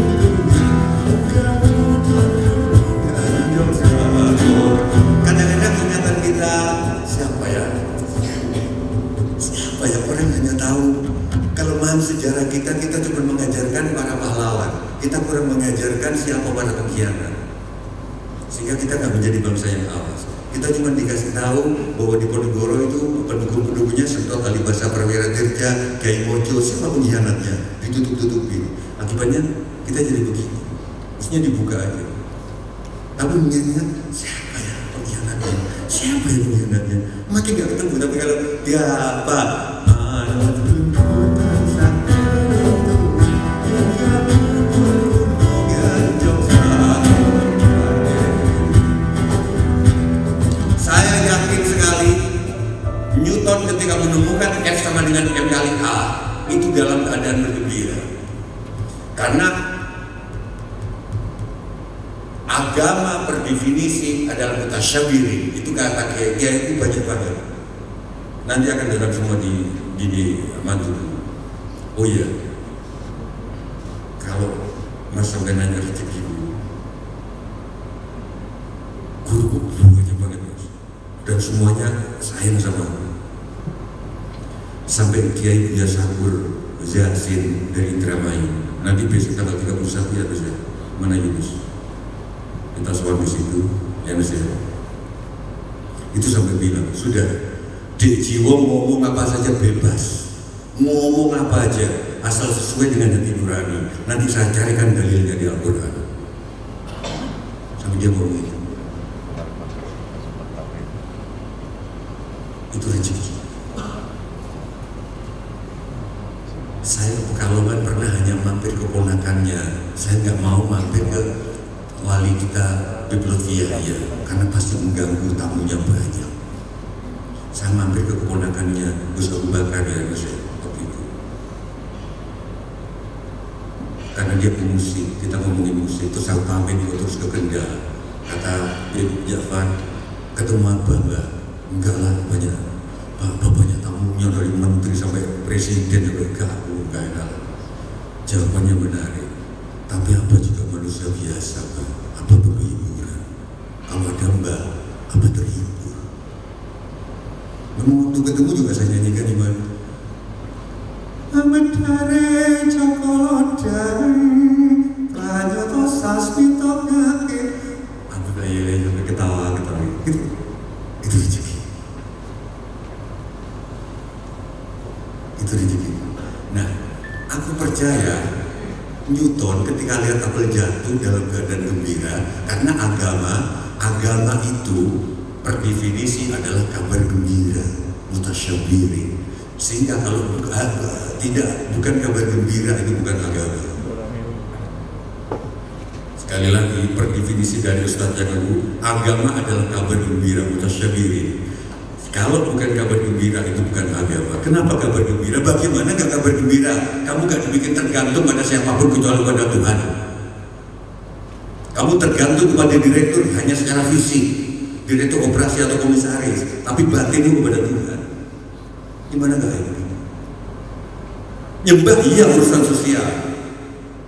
Speaker 1: kadang-kadang ingatan kita siapa ya? Siapa ya, orang hanya tahu. Kalau memahami sejarah kita, kita cuma mengajarkan para pahlawan. Kita kurang mengajarkan siapa para pengkhianat. Sehingga kita nggak menjadi bangsa yang awas. Kita cuma dikasih tahu bahwa di Ponegoro itu pendukung-pendukungnya Sentot Alibasa Prawira Dirja, Kiai Mojo, siapa pengkhianatnya, ditutup-tutupin. Akibatnya kita jadi begini. Mestinya dibuka aja. Tapi mengingat siapa ya pengkhianatnya, siapa ya pengkhianatnya, makin nggak ketemu. Tapi kalau dia apa? Saya yakin sekali Newton ketika menemukan F sama dengan M kali A itu dalam keadaan bergembira, karena agama per definisi adalah mutasyabirin. Itu kata kiai itu banyak banget. Nanti akan datang semua di di, di mantu. Oh iya, kalau mas sampai nanya rezeki guru, guru guru banyak banget mas. Dan semuanya sayang sama aku. Sampai Kiai Buya Sakur Zasin dari Indramayu. Nanti besok tanggal tiga puluh satu ya terus ya. Mana Yunus? Kita suami situ, ya mas ya. Itu sampai bilang, sudah, Dek Jiwo ngomong apa saja bebas, ngomong apa aja, asal sesuai dengan hati nurani. Nanti saya carikan dalilnya di Al-Quran. Sampai dia ngomong itu. Itu rezeki. Saya ke Pekalongan pernah hanya mampir ke ponakannya. Saya nggak mau mampir ke wali kita Bibliotia ya, karena pasti mengganggu tamunya banyak. Saya mampir ke keponakannya Gus Abu Bakar ya Gus waktu itu, karena dia pemusik, kita ngomongin musik. Terus saya pamit terus ke Kendal. Kata Ibu Jafar, ketemu apa mbak? Enggak lah, banyak Pak, banyak tamunya dari menteri sampai presiden sampai gaku, enggak enak. Jawabannya menarik, tapi apa juga manusia biasa Pak. Apa perlu hiburan? Kalau ada mbak, apa terhibur? Memang waktu ketemu juga saya nyanyikan di mana? Amadare cokolodang, lanyoto saspito ngake. Apa kayak sampai ketawa ketawa gitu. Itu rezeki. Itu rezeki. Nah, aku percaya Newton ketika lihat apel jatuh dalam keadaan gembira, karena agama agama itu per definisi adalah kabar gembira, mutasyabirin. Sehingga kalau uh, tidak bukan kabar gembira itu bukan agama. Sekali lagi per definisi dari Ustaz Janabu, agama adalah kabar gembira, mutasyabirin. Kalau bukan kabar gembira itu bukan agama. Kenapa kabar gembira? Bagaimana gak kabar gembira? Kamu gak dibikin tergantung pada siapapun kecuali pada Tuhan. Kamu tergantung kepada direktur hanya secara fisik, direktur operasi atau komisaris, tapi batinmu kepada Tuhan. Gimana gak ini? Nyembah iya urusan sosial,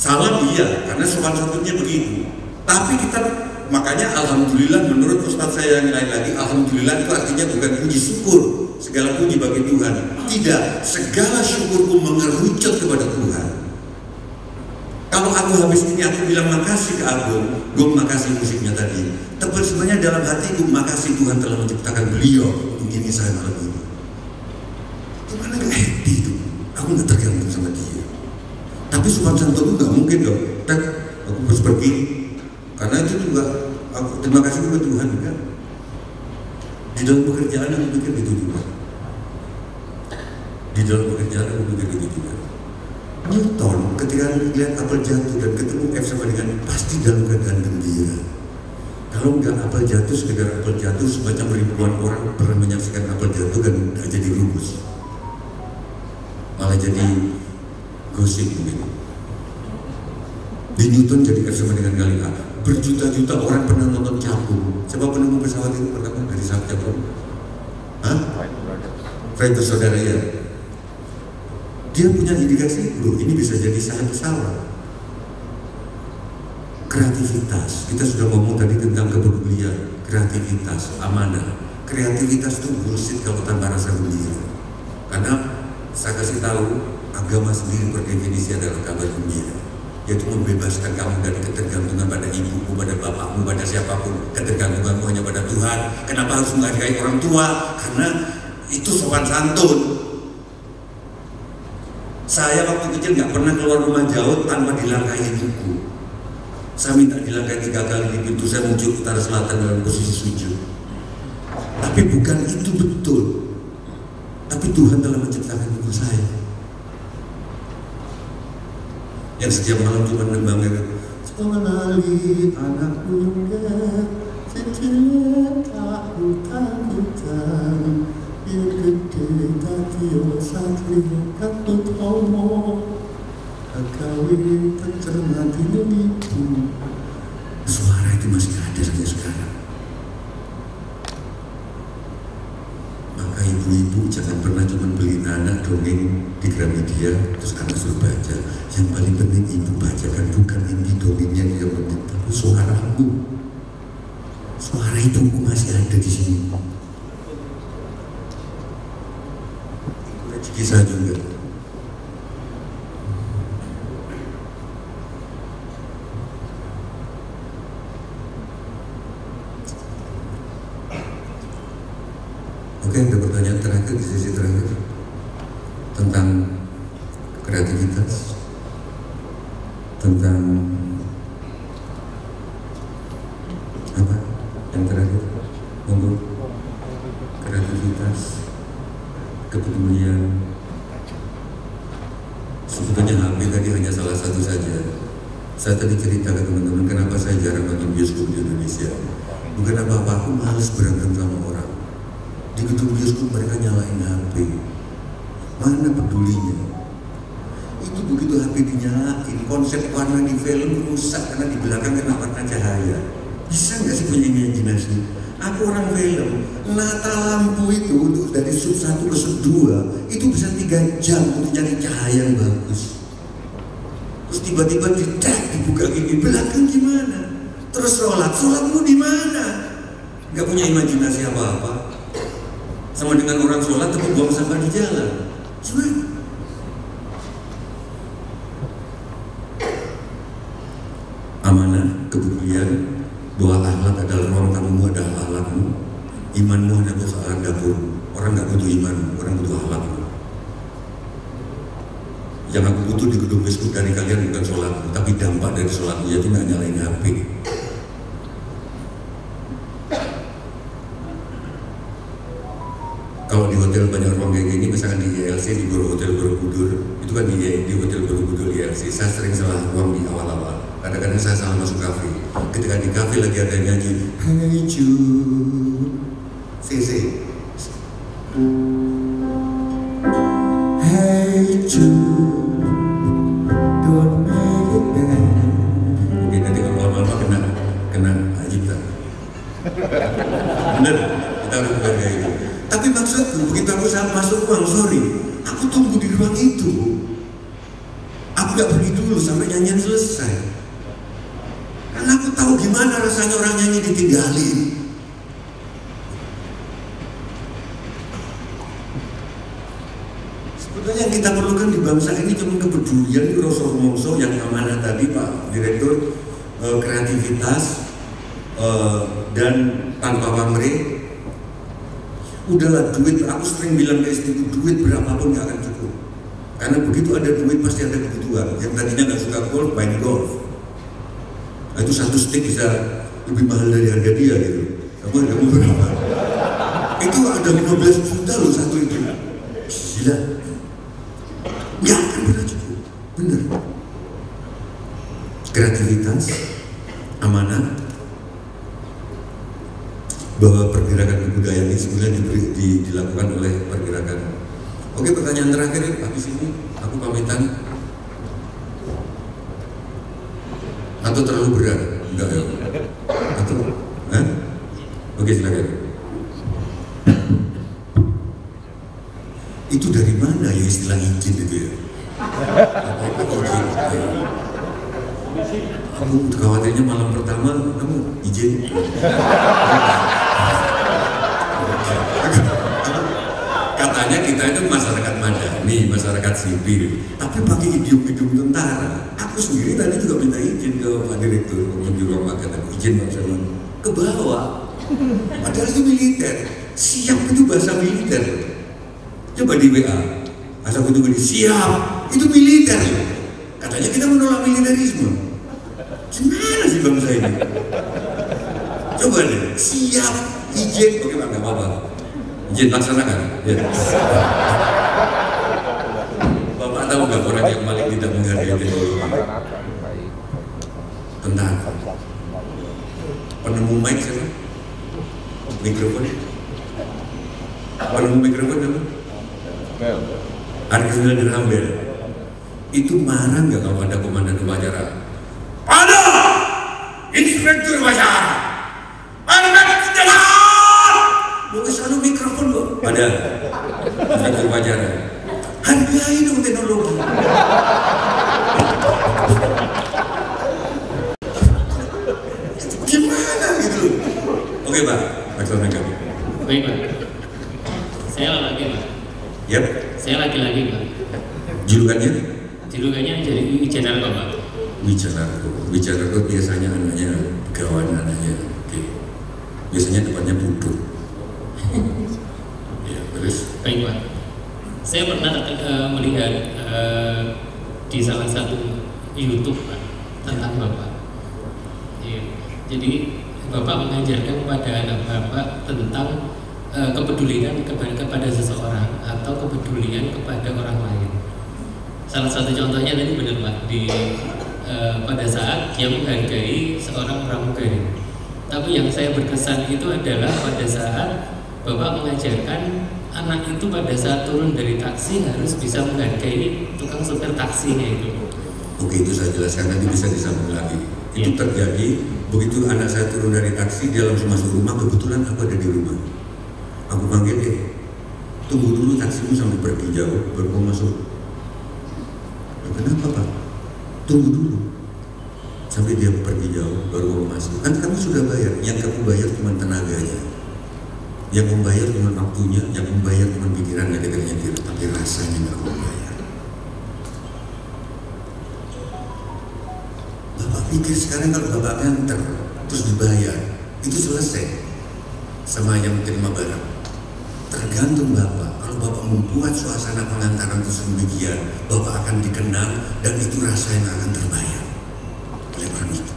Speaker 1: Salah iya, karena sopan santunnya begitu. Tapi kita, makanya alhamdulillah menurut Ustaz saya yang lain lagi, alhamdulillah itu artinya bukan puji syukur, segala puji bagi Tuhan. Tidak, segala syukurku mengerucut kepada Tuhan. Kalau aku habis ini aku bilang makasih ke Agung, gue makasih musiknya tadi. Tapi sebenarnya dalam hatiku makasih Tuhan telah menciptakan beliau untuk ini saya malam ini. Gimana gak happy itu? Aku gak tergantung sama dia. Tapi sopan santun nggak mungkin dong. Tek, aku harus pergi. Karena itu juga aku terima kasih kepada Tuhan kan. Di dalam pekerjaan aku pikir itu juga. Di dalam pekerjaan aku pikir itu juga. Newton ketika lihat apel jatuh dan ketemu F sama dengan pasti dalam keadaan gembira. Kalau nggak apel jatuh, sekedar apel jatuh, semacam ribuan orang pernah menyaksikan apel jatuh dan nggak jadi rumus, malah jadi gosip begitu. Di Newton jadi F sama dengan kali A. Berjuta-juta orang pernah nonton Capung. Siapa penemu pesawat itu pertama dari saat Capung? Hah? Fred saudara ya. Dia punya indikasi, loh ini bisa jadi salah pesawat. Kreativitas, kita sudah ngomong tadi tentang kepedulian, kreativitas, amanah. Kreativitas itu bullshit kalau tanpa rasa gembira. Karena saya kasih tahu, agama sendiri berdefinisi adalah kabar gembira, yaitu membebaskan kamu dari ketergantungan pada ibumu, pada bapakmu, pada siapapun. Ketergantunganmu hanya pada Tuhan. Kenapa harus menghargai orang tua? Karena itu sopan santun. Saya waktu kecil nggak pernah keluar rumah jauh tanpa dilangkahi ibuku. Saya minta dilangkahi tiga kali di pintu, saya muncul utara selatan dalam posisi sujud. Tapi bukan itu betul. Tapi Tuhan telah menciptakan ibu saya, yang setiap malam cuma nembang itu. Mengenali anak muda, sejak aku takutan. Suara itu masih ada sampai sekarang. Maka ibu-ibu jangan pernah cuma beli anak dongeng di Gramedia terus anak suruh baca. Yang paling penting ibu bacakan bukan ini dongengnya yang penting, tapi suaramu. Suara ibuku masih ada di sini. Kisah juga. Oke, ada pertanyaan terakhir di sesi terakhir tentang kreativitas, tentang apa? Yang terakhir, monggo. Kreativitas, kepedulian. Sebetulnya H P tadi hanya salah satu saja. Saya tadi cerita ke teman-teman kenapa saya jarang nonton bioskop di Indonesia. Bukan apa-apa, aku males berantem sama orang. Di gedung bioskop mereka nyalain H P. Mana pedulinya? Itu begitu H P dinyalain, konsep warna di film rusak karena di belakang kena warna cahaya. Bisa nggak sih punya imajinasi? Aku orang film, nata lampu itu untuk dari sub satu ke sub dua itu bisa tiga jam untuk nyari cahaya yang bagus. Terus tiba-tiba ditek dibuka gini, belakang gimana? Terus sholat, sholatmu di mana? Gak punya imajinasi apa-apa. Sama dengan orang sholat tapi buang sampah di jalan. Gimana? Amanah, kepedulian, bahwa akhlak adalah ruang tamumu adalah akhlakmu, imanmu hanya persoalan dapur. Orang nggak butuh iman, orang butuh akhlakmu. Yang aku butuh di gedung bioskop dari kalian bukan sholatmu, tapi dampak dari sholatmu, yaitu nggak nyalain H P. Kalau di hotel banyak ruang kayak gini, misalkan di I L C di Hotel Borobudur, itu kan di, di Hotel Borobudur I L C, saya sering salah ruang di awal-awal. Kadang-kadang saya salah masuk kafe. Ketika di kafe lagi ada yang nyanyi, Hey Jude, C C, Hey Jude, don't make it bad. Oke, nanti kalau lama-lama kena kena ajibta. Bener, kita harus menghargai itu. Tapi maksudku, begitu aku saat masuk ruang, sorry, aku tunggu di ruang itu. Aku gak pergi dulu sampai nyanyian selesai. Karena aku tahu gimana rasanya orang nyanyi ditinggalin. Sebetulnya yang kita perlukan di bangsa ini cuma kepedulian, rasa-rasa yang amanah tadi Pak Direktur, eh, kreativitas, eh, dan tanpa pamrih. Udahlah duit, aku sering bilang ke istriku, duit berapapun gak akan cukup. Karena begitu ada duit pasti ada kebutuhan. Yang tadinya gak suka golf, main golf. Nah, itu satu stick bisa lebih mahal dari harga dia gitu. Kamu hargamu berapa? Itu ada lima belas juta loh satu itu. Gila. Gak akan pernah cukup. Bener. Kreativitas, amanah, bahwa pergerakan kebudayaan ini sebenarnya diberi, di, dilakukan oleh pergerakan. Oke, pertanyaan terakhir habis ini aku pamitan. Atau terlalu berat? Enggak ya? Atau? Hah? Oke, silakan. Itu dari mana ya istilah izin itu ya? Apa-apa izin? Kamu khawatirnya malam pertama kamu izin? Katanya kita itu masyarakat madani, masyarakat sipil, tapi pakai idiom-idiom tentara. Aku sendiri tadi juga minta izin ke Pak Direktur, di ruang makan, aku izin Pak Salman ke bawah. Padahal itu militer, siap itu bahasa militer. Coba di W A, asal aku tunggu di siap, itu militer. Katanya kita menolak militerisme. Gimana sih bangsa ini? Coba deh, siap, izin, oke Pak, nggak apa-apa. Izin laksanakan. Ya. Bapak tahu nggak orang yang paling tidak menghargai teknologi? Tentara. Penemu mic siapa? Mikrofon. Penemu mikrofon apa? Arkanel dan Hambel. Itu marah nggak kalau ada komandan upacara? Ada inspektur upacara. Ada jalan. Mau kesana mikrofon kok. Ada inspektur upacara. Hargai dong teknologi. Gimana gitu? Oke Pak, laksanakan.
Speaker 6: Baik Pak. Saya lagi Pak.
Speaker 1: Yap.
Speaker 6: Saya laki-laki Pak.
Speaker 1: Julukannya?
Speaker 6: Julukannya jadi Wijanarko Pak.
Speaker 1: Wijanarko. Wijanarko biasanya anaknya gawan anaknya. Oke. Biasanya depannya buduk. Ya, terus.
Speaker 6: Baik Pak. Saya pernah uh, melihat uh, di salah satu YouTube Pak tentang Bapak. Ya. Jadi Bapak mengajarkan kepada anak Bapak tentang uh, kepedulian kepada, kepada seseorang atau kepedulian kepada orang lain. Salah satu contohnya tadi benar Pak, di uh, pada saat dia menghargai seorang pramugari. Tapi yang saya berkesan itu adalah pada saat Bapak mengajarkan anak itu pada saat turun dari taksi harus bisa menghargai tukang supir taksinya itu.
Speaker 1: Oke, itu saya jelaskan nanti bisa disambung lagi. Itu ya. Terjadi begitu anak saya turun dari taksi, dia langsung masuk rumah. Kebetulan aku ada di rumah. Aku panggil dia, tunggu dulu taksimu sampai pergi jauh, baru mau masuk. Kenapa Pak? Tunggu dulu sampai dia pergi jauh, baru mau masuk. Kan kamu sudah bayar, yang kamu bayar cuma tenaganya, yang membayar cuma waktunya, yang membayar cuma pikirannya ketika nyetir, tapi rasanya nggak kamu bayar. Bapak pikir sekarang kalau Bapak nganter terus dibayar, itu selesai sama yang terima barang. Tergantung Bapak. Kalau Bapak membuat suasana pengantaran itu sedemikian, Bapak akan dikenal dan itu rasa yang akan terbayar oleh orang itu.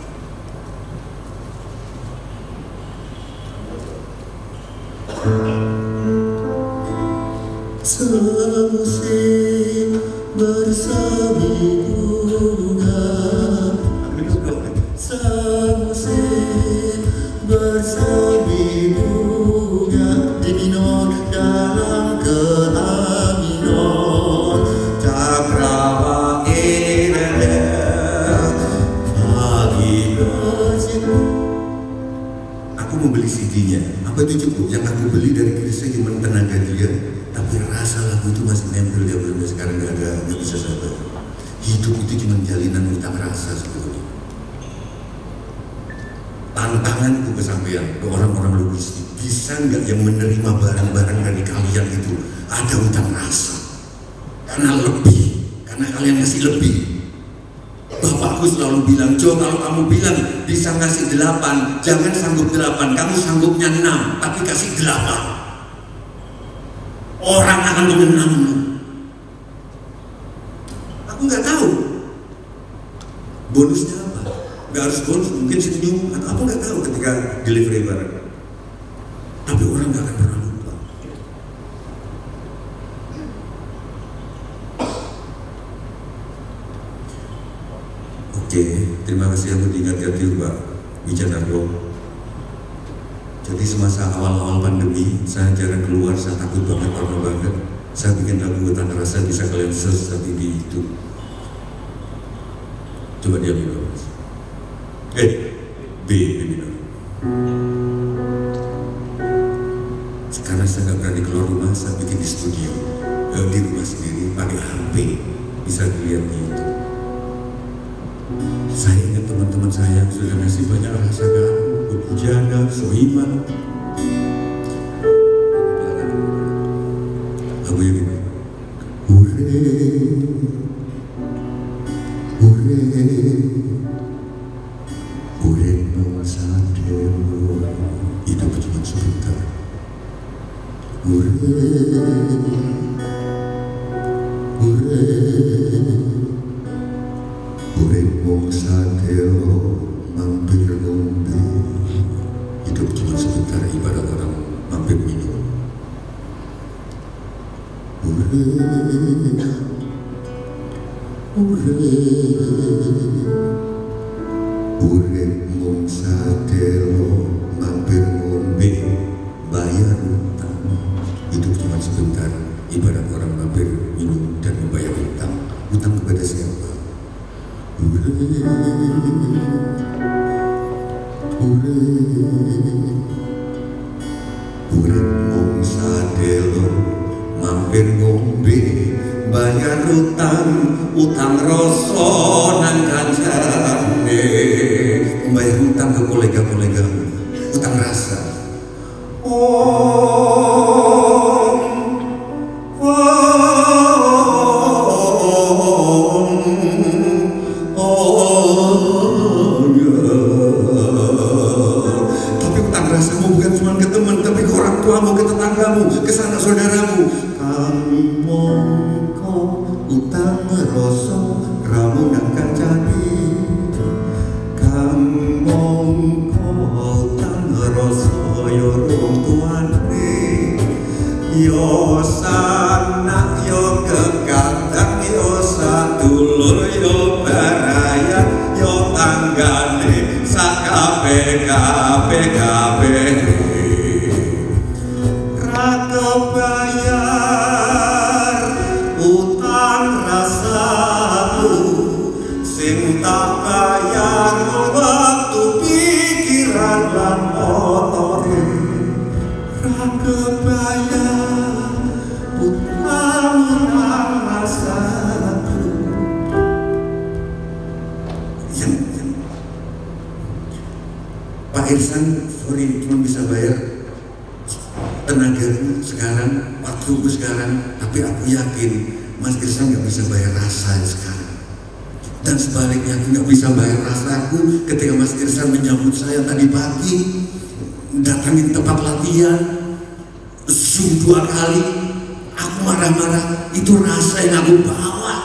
Speaker 1: Semusim bersemi bunga, semusim bersemi bunga di minor dalam keangginan cakrawa irene pagi bersih. Aku membeli C D-nya, apa itu cukup? Yang aku beli dari Kristus cuma tenaga dia, tapi rasa lagu itu masih nempel dia sampai sekarang, nggak ada, nggak bisa saya bayar. hidup itu cuma jalinan utang rasa sebetulnya. Tantangan itu ke sampean, ke orang-orang logistik, bisa nggak yang menerima barang-barang dari kalian itu ada utang rasa? Karena lebih, karena kalian kasih lebih. Bapakku selalu bilang, Jo, kalau kamu bilang bisa ngasih delapan, jangan sanggup delapan, kamu sanggupnya enam, tapi kasih delapan. Orang akan mengenangmu. Aku nggak tahu bonusnya apa. Nggak harus bonus, mungkin senyum atau apa, nggak tahu ketika delivery barang. Tapi orang nggak akan pernah lupa. Oke, terima kasih aku diingat-ingat Pak Wijanarko. Jadi semasa awal-awal pandemi, saya jarang keluar, saya takut banget, parno banget. Saya bikin lagu Utang Rasa, bisa kalian search tadi di YouTube. Coba dia minum. Eh, B, B minum. Sekarang saya nggak berani keluar rumah, saya bikin di studio, eh, di rumah sendiri, pakai H P, bisa dilihat di YouTube. Saya ingat teman-teman saya yang sudah ngasih banyak rasa ke aku, Bujana, Soiman. Aku yang ini. Hure, hure, hure monsadero, hidup cuma sebentar. Hure, hure, hure monsadero, mampir ngombe, hidup cuma sebentar, ibarat orang mampir minum. Hure, hure, hure monsadero, mampir ngombe, bayar utang, hidup cuma sebentar, ibarat orang mampir minum dan membayar utang. Utang kepada siapa? Hure, hure, hure monsadero, mampir ngombe, bayar utang, utang rasa nang kancane, membayar utang ke kolega-kolega, utang rasa. Om, om, om, ya. Tapi utang rasamu bukan cuma ke teman, tapi ke orang tuamu, ke tetanggamu, ke sanak saudaramu. Kami mongko utang rasa ramu nang kancane, kami mongko utang rasa yo rong tuane, yo sanak yo kekadang, yo sadulur yo baraya, yo tanggane sakabe kabe kabe. Bayar utang rasaku, sing tak bayar waktu pikiran lan otore. Ra kebayar utang rasaku. Yang, yang. Pak Irsan, sorry, cuma bisa bayar tenagaku sekarang, waktuku sekarang, tapi aku yakin Mas Irsan nggak bisa bayar rasa sekarang. Dan sebaliknya aku nggak bisa bayar rasaku ketika Mas Irsan menyambut saya tadi pagi, datangin tempat latihan, zoom dua kali, aku marah-marah, itu rasa yang aku bawa.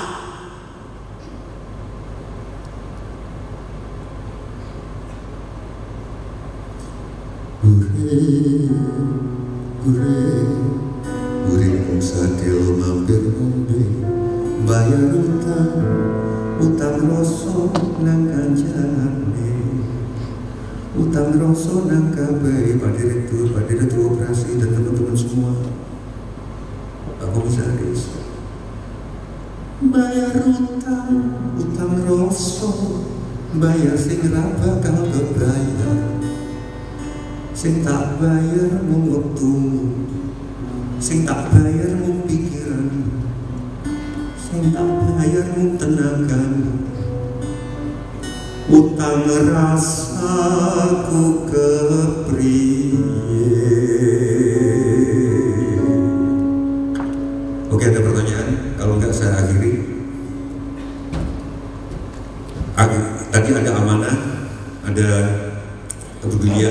Speaker 1: Hure, hure monsadero, mampir ngombe, bayar utang, utang rasa nang kancane, utang rasa nang kabeh, Pak Direktur, Pak Direktur Operasi dan teman-teman semua, Pak Komisaris. Bayar utang, utang rasa, bayar sing ra bakal kebayar. Sing tak bayar mung wektumu, sing tak bayar mung pikiran, sing tak bayar mung tenaga utang rasaku kepriye. Oke, ada pertanyaan? Kalau enggak saya akhiri. Tadi ada amanah, ada kepedulian,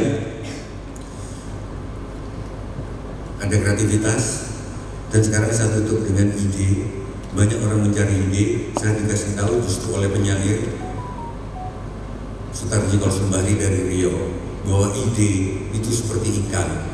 Speaker 1: ada kreativitas, dan sekarang saya tutup dengan ide. Banyak orang mencari ide, saya dikasih tahu justru oleh penyair Sutarji Kolsembari dari Riau bahwa ide itu seperti ikan.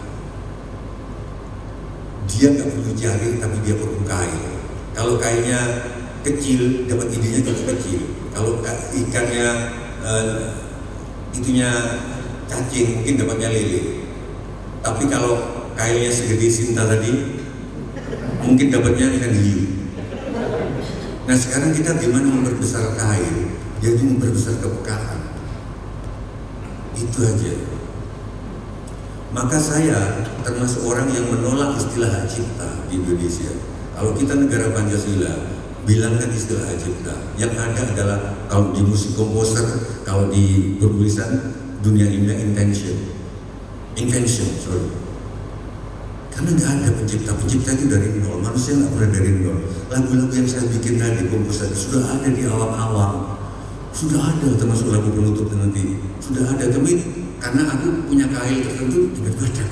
Speaker 1: Dia nggak perlu cari, tapi dia perlu kail. Kalau kailnya kecil, dapat idenya juga kecil. Kalau ikannya uh, itunya cacing, mungkin dapatnya lele. Tapi kalau kailnya segede Sinta tadi, mungkin dapatnya ikan hiu. Nah sekarang kita gimana memperbesar kail, yaitu memperbesar kepekaan. Itu aja. Maka saya termasuk orang yang menolak istilah hak cipta di Indonesia. Kalau kita negara Pancasila, bilangkan istilah hak cipta. Yang ada adalah kalau di musik komposer, kalau di penulisan dunia indah intention, invention, sorry. Karena nggak ada pencipta, pencipta itu dari nol. Manusia nggak pernah dari nol. Lagu-lagu yang saya bikin tadi komposer sudah ada di awal-awal, sudah ada termasuk lagu penutup nanti sudah ada. Tapi karena aku punya kail tertentu tiba-tiba ada.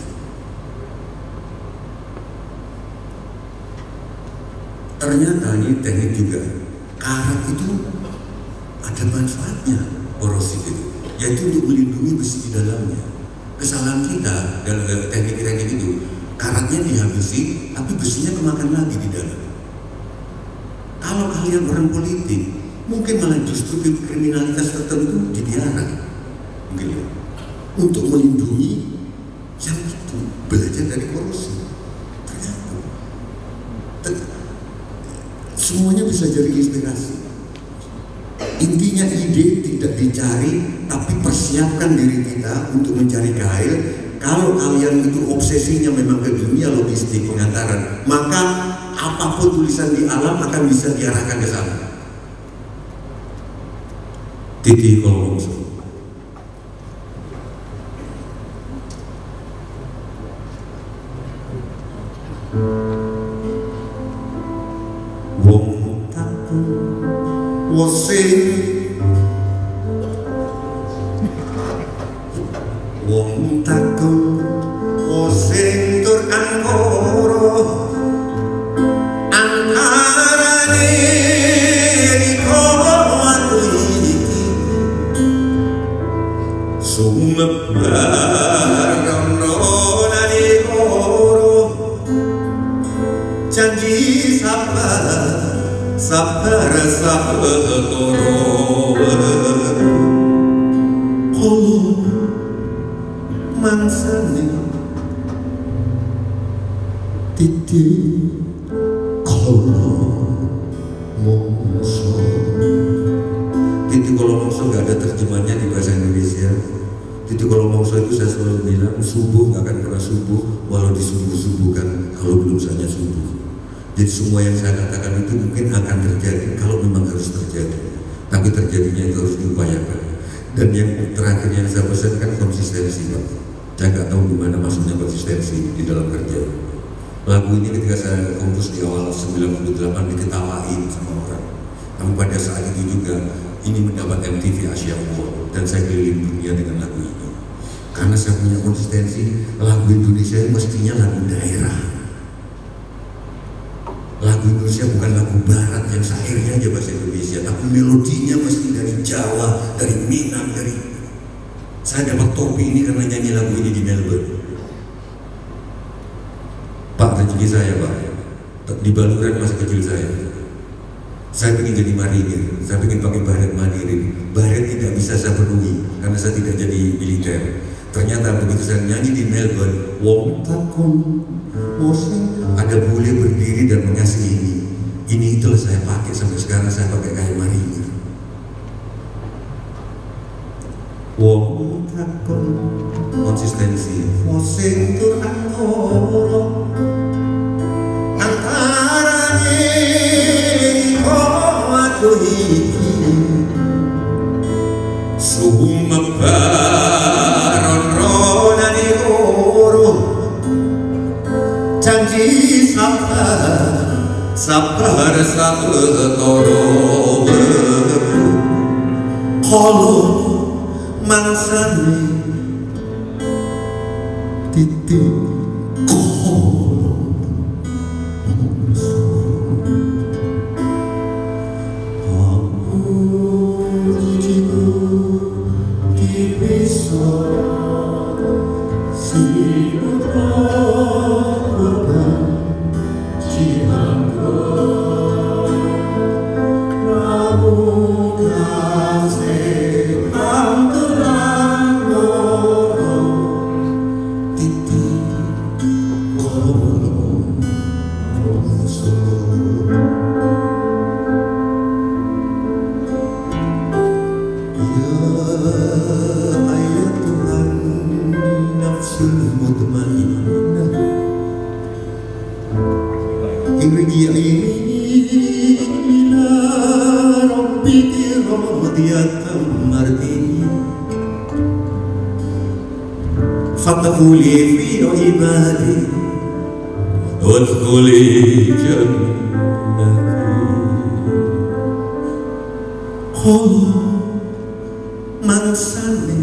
Speaker 1: Ternyata ini teknik juga. Karat itu ada manfaatnya, korosif itu, yaitu untuk melindungi besi di dalamnya. Kesalahan kita dalam teknik-teknik itu, karatnya dihabisi, tapi besinya kemakan lagi di dalam. Kalau kalian orang politik, mungkin malah justru kriminalitas tertentu dibiarkan, mungkin ya, untuk melindungi yang itu, belajar dari korupsi. Ternyata semuanya bisa jadi inspirasi. Intinya ide tidak dicari, tapi persiapkan diri kita untuk mencari kail. Kalau kalian itu obsesinya memang ke dunia logistik pengantaran, maka apapun tulisan di alam akan bisa diarahkan ke sana. Titi Kolomongso. Wong takun wosing, wong takun wosing tur angkara antarane iko atu iki sumebar nani koro janji sabar sabar sabar koro oh mangsane titi kolomongso. Titi kolomongso gak ada terjemahnya di bahasa Indonesia. Titi kolomongso itu saya selalu bilang subuh gak akan pernah subuh walau disubuh-subuhkan kalau belum saja subuh. Jadi semua yang saya katakan itu mungkin akan terjadi kalau memang harus terjadi, tapi terjadinya itu harus diupayakan. Dan yang terakhir yang saya pesankan konsistensi, Pak. Saya nggak tahu gimana maksudnya konsistensi di dalam kerja. Lagu ini ketika saya kompos di awal sembilan puluh delapan diketawain sama orang, tapi pada saat itu juga ini mendapat M T V Asia Award dan saya keliling dunia dengan lagu ini. Karena saya punya konsistensi, lagu Indonesia ini mestinya lagu daerah. Lagu Indonesia bukan lagu barat yang syairnya aja bahasa Indonesia, tapi melodinya mesti dari Jawa, dari Minang, dari... Saya dapat topi ini karena nyanyi lagu ini di Melbourne. Pak, rezeki saya Pak, di Baluran masa kecil saya. Saya ingin jadi marinir, saya ingin pakai baret mandiri. Baret tidak bisa saya penuhi karena saya tidak jadi militer. Ternyata begitu saya nyanyi di Melbourne, wong takon mosing, ada bule berdiri dan mengasihi ini. Ini itulah saya pakai sampai sekarang, saya pakai kayak marinir. Wong takon konsistensi, mosing tur angkoro antarane iko aku iki ketara kala mangsane titik فادخلي في عبادي وادخلي جنتي قل من سلم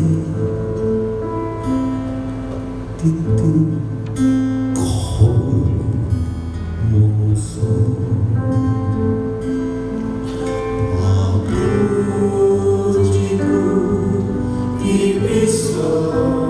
Speaker 1: titik aku jiku di pisau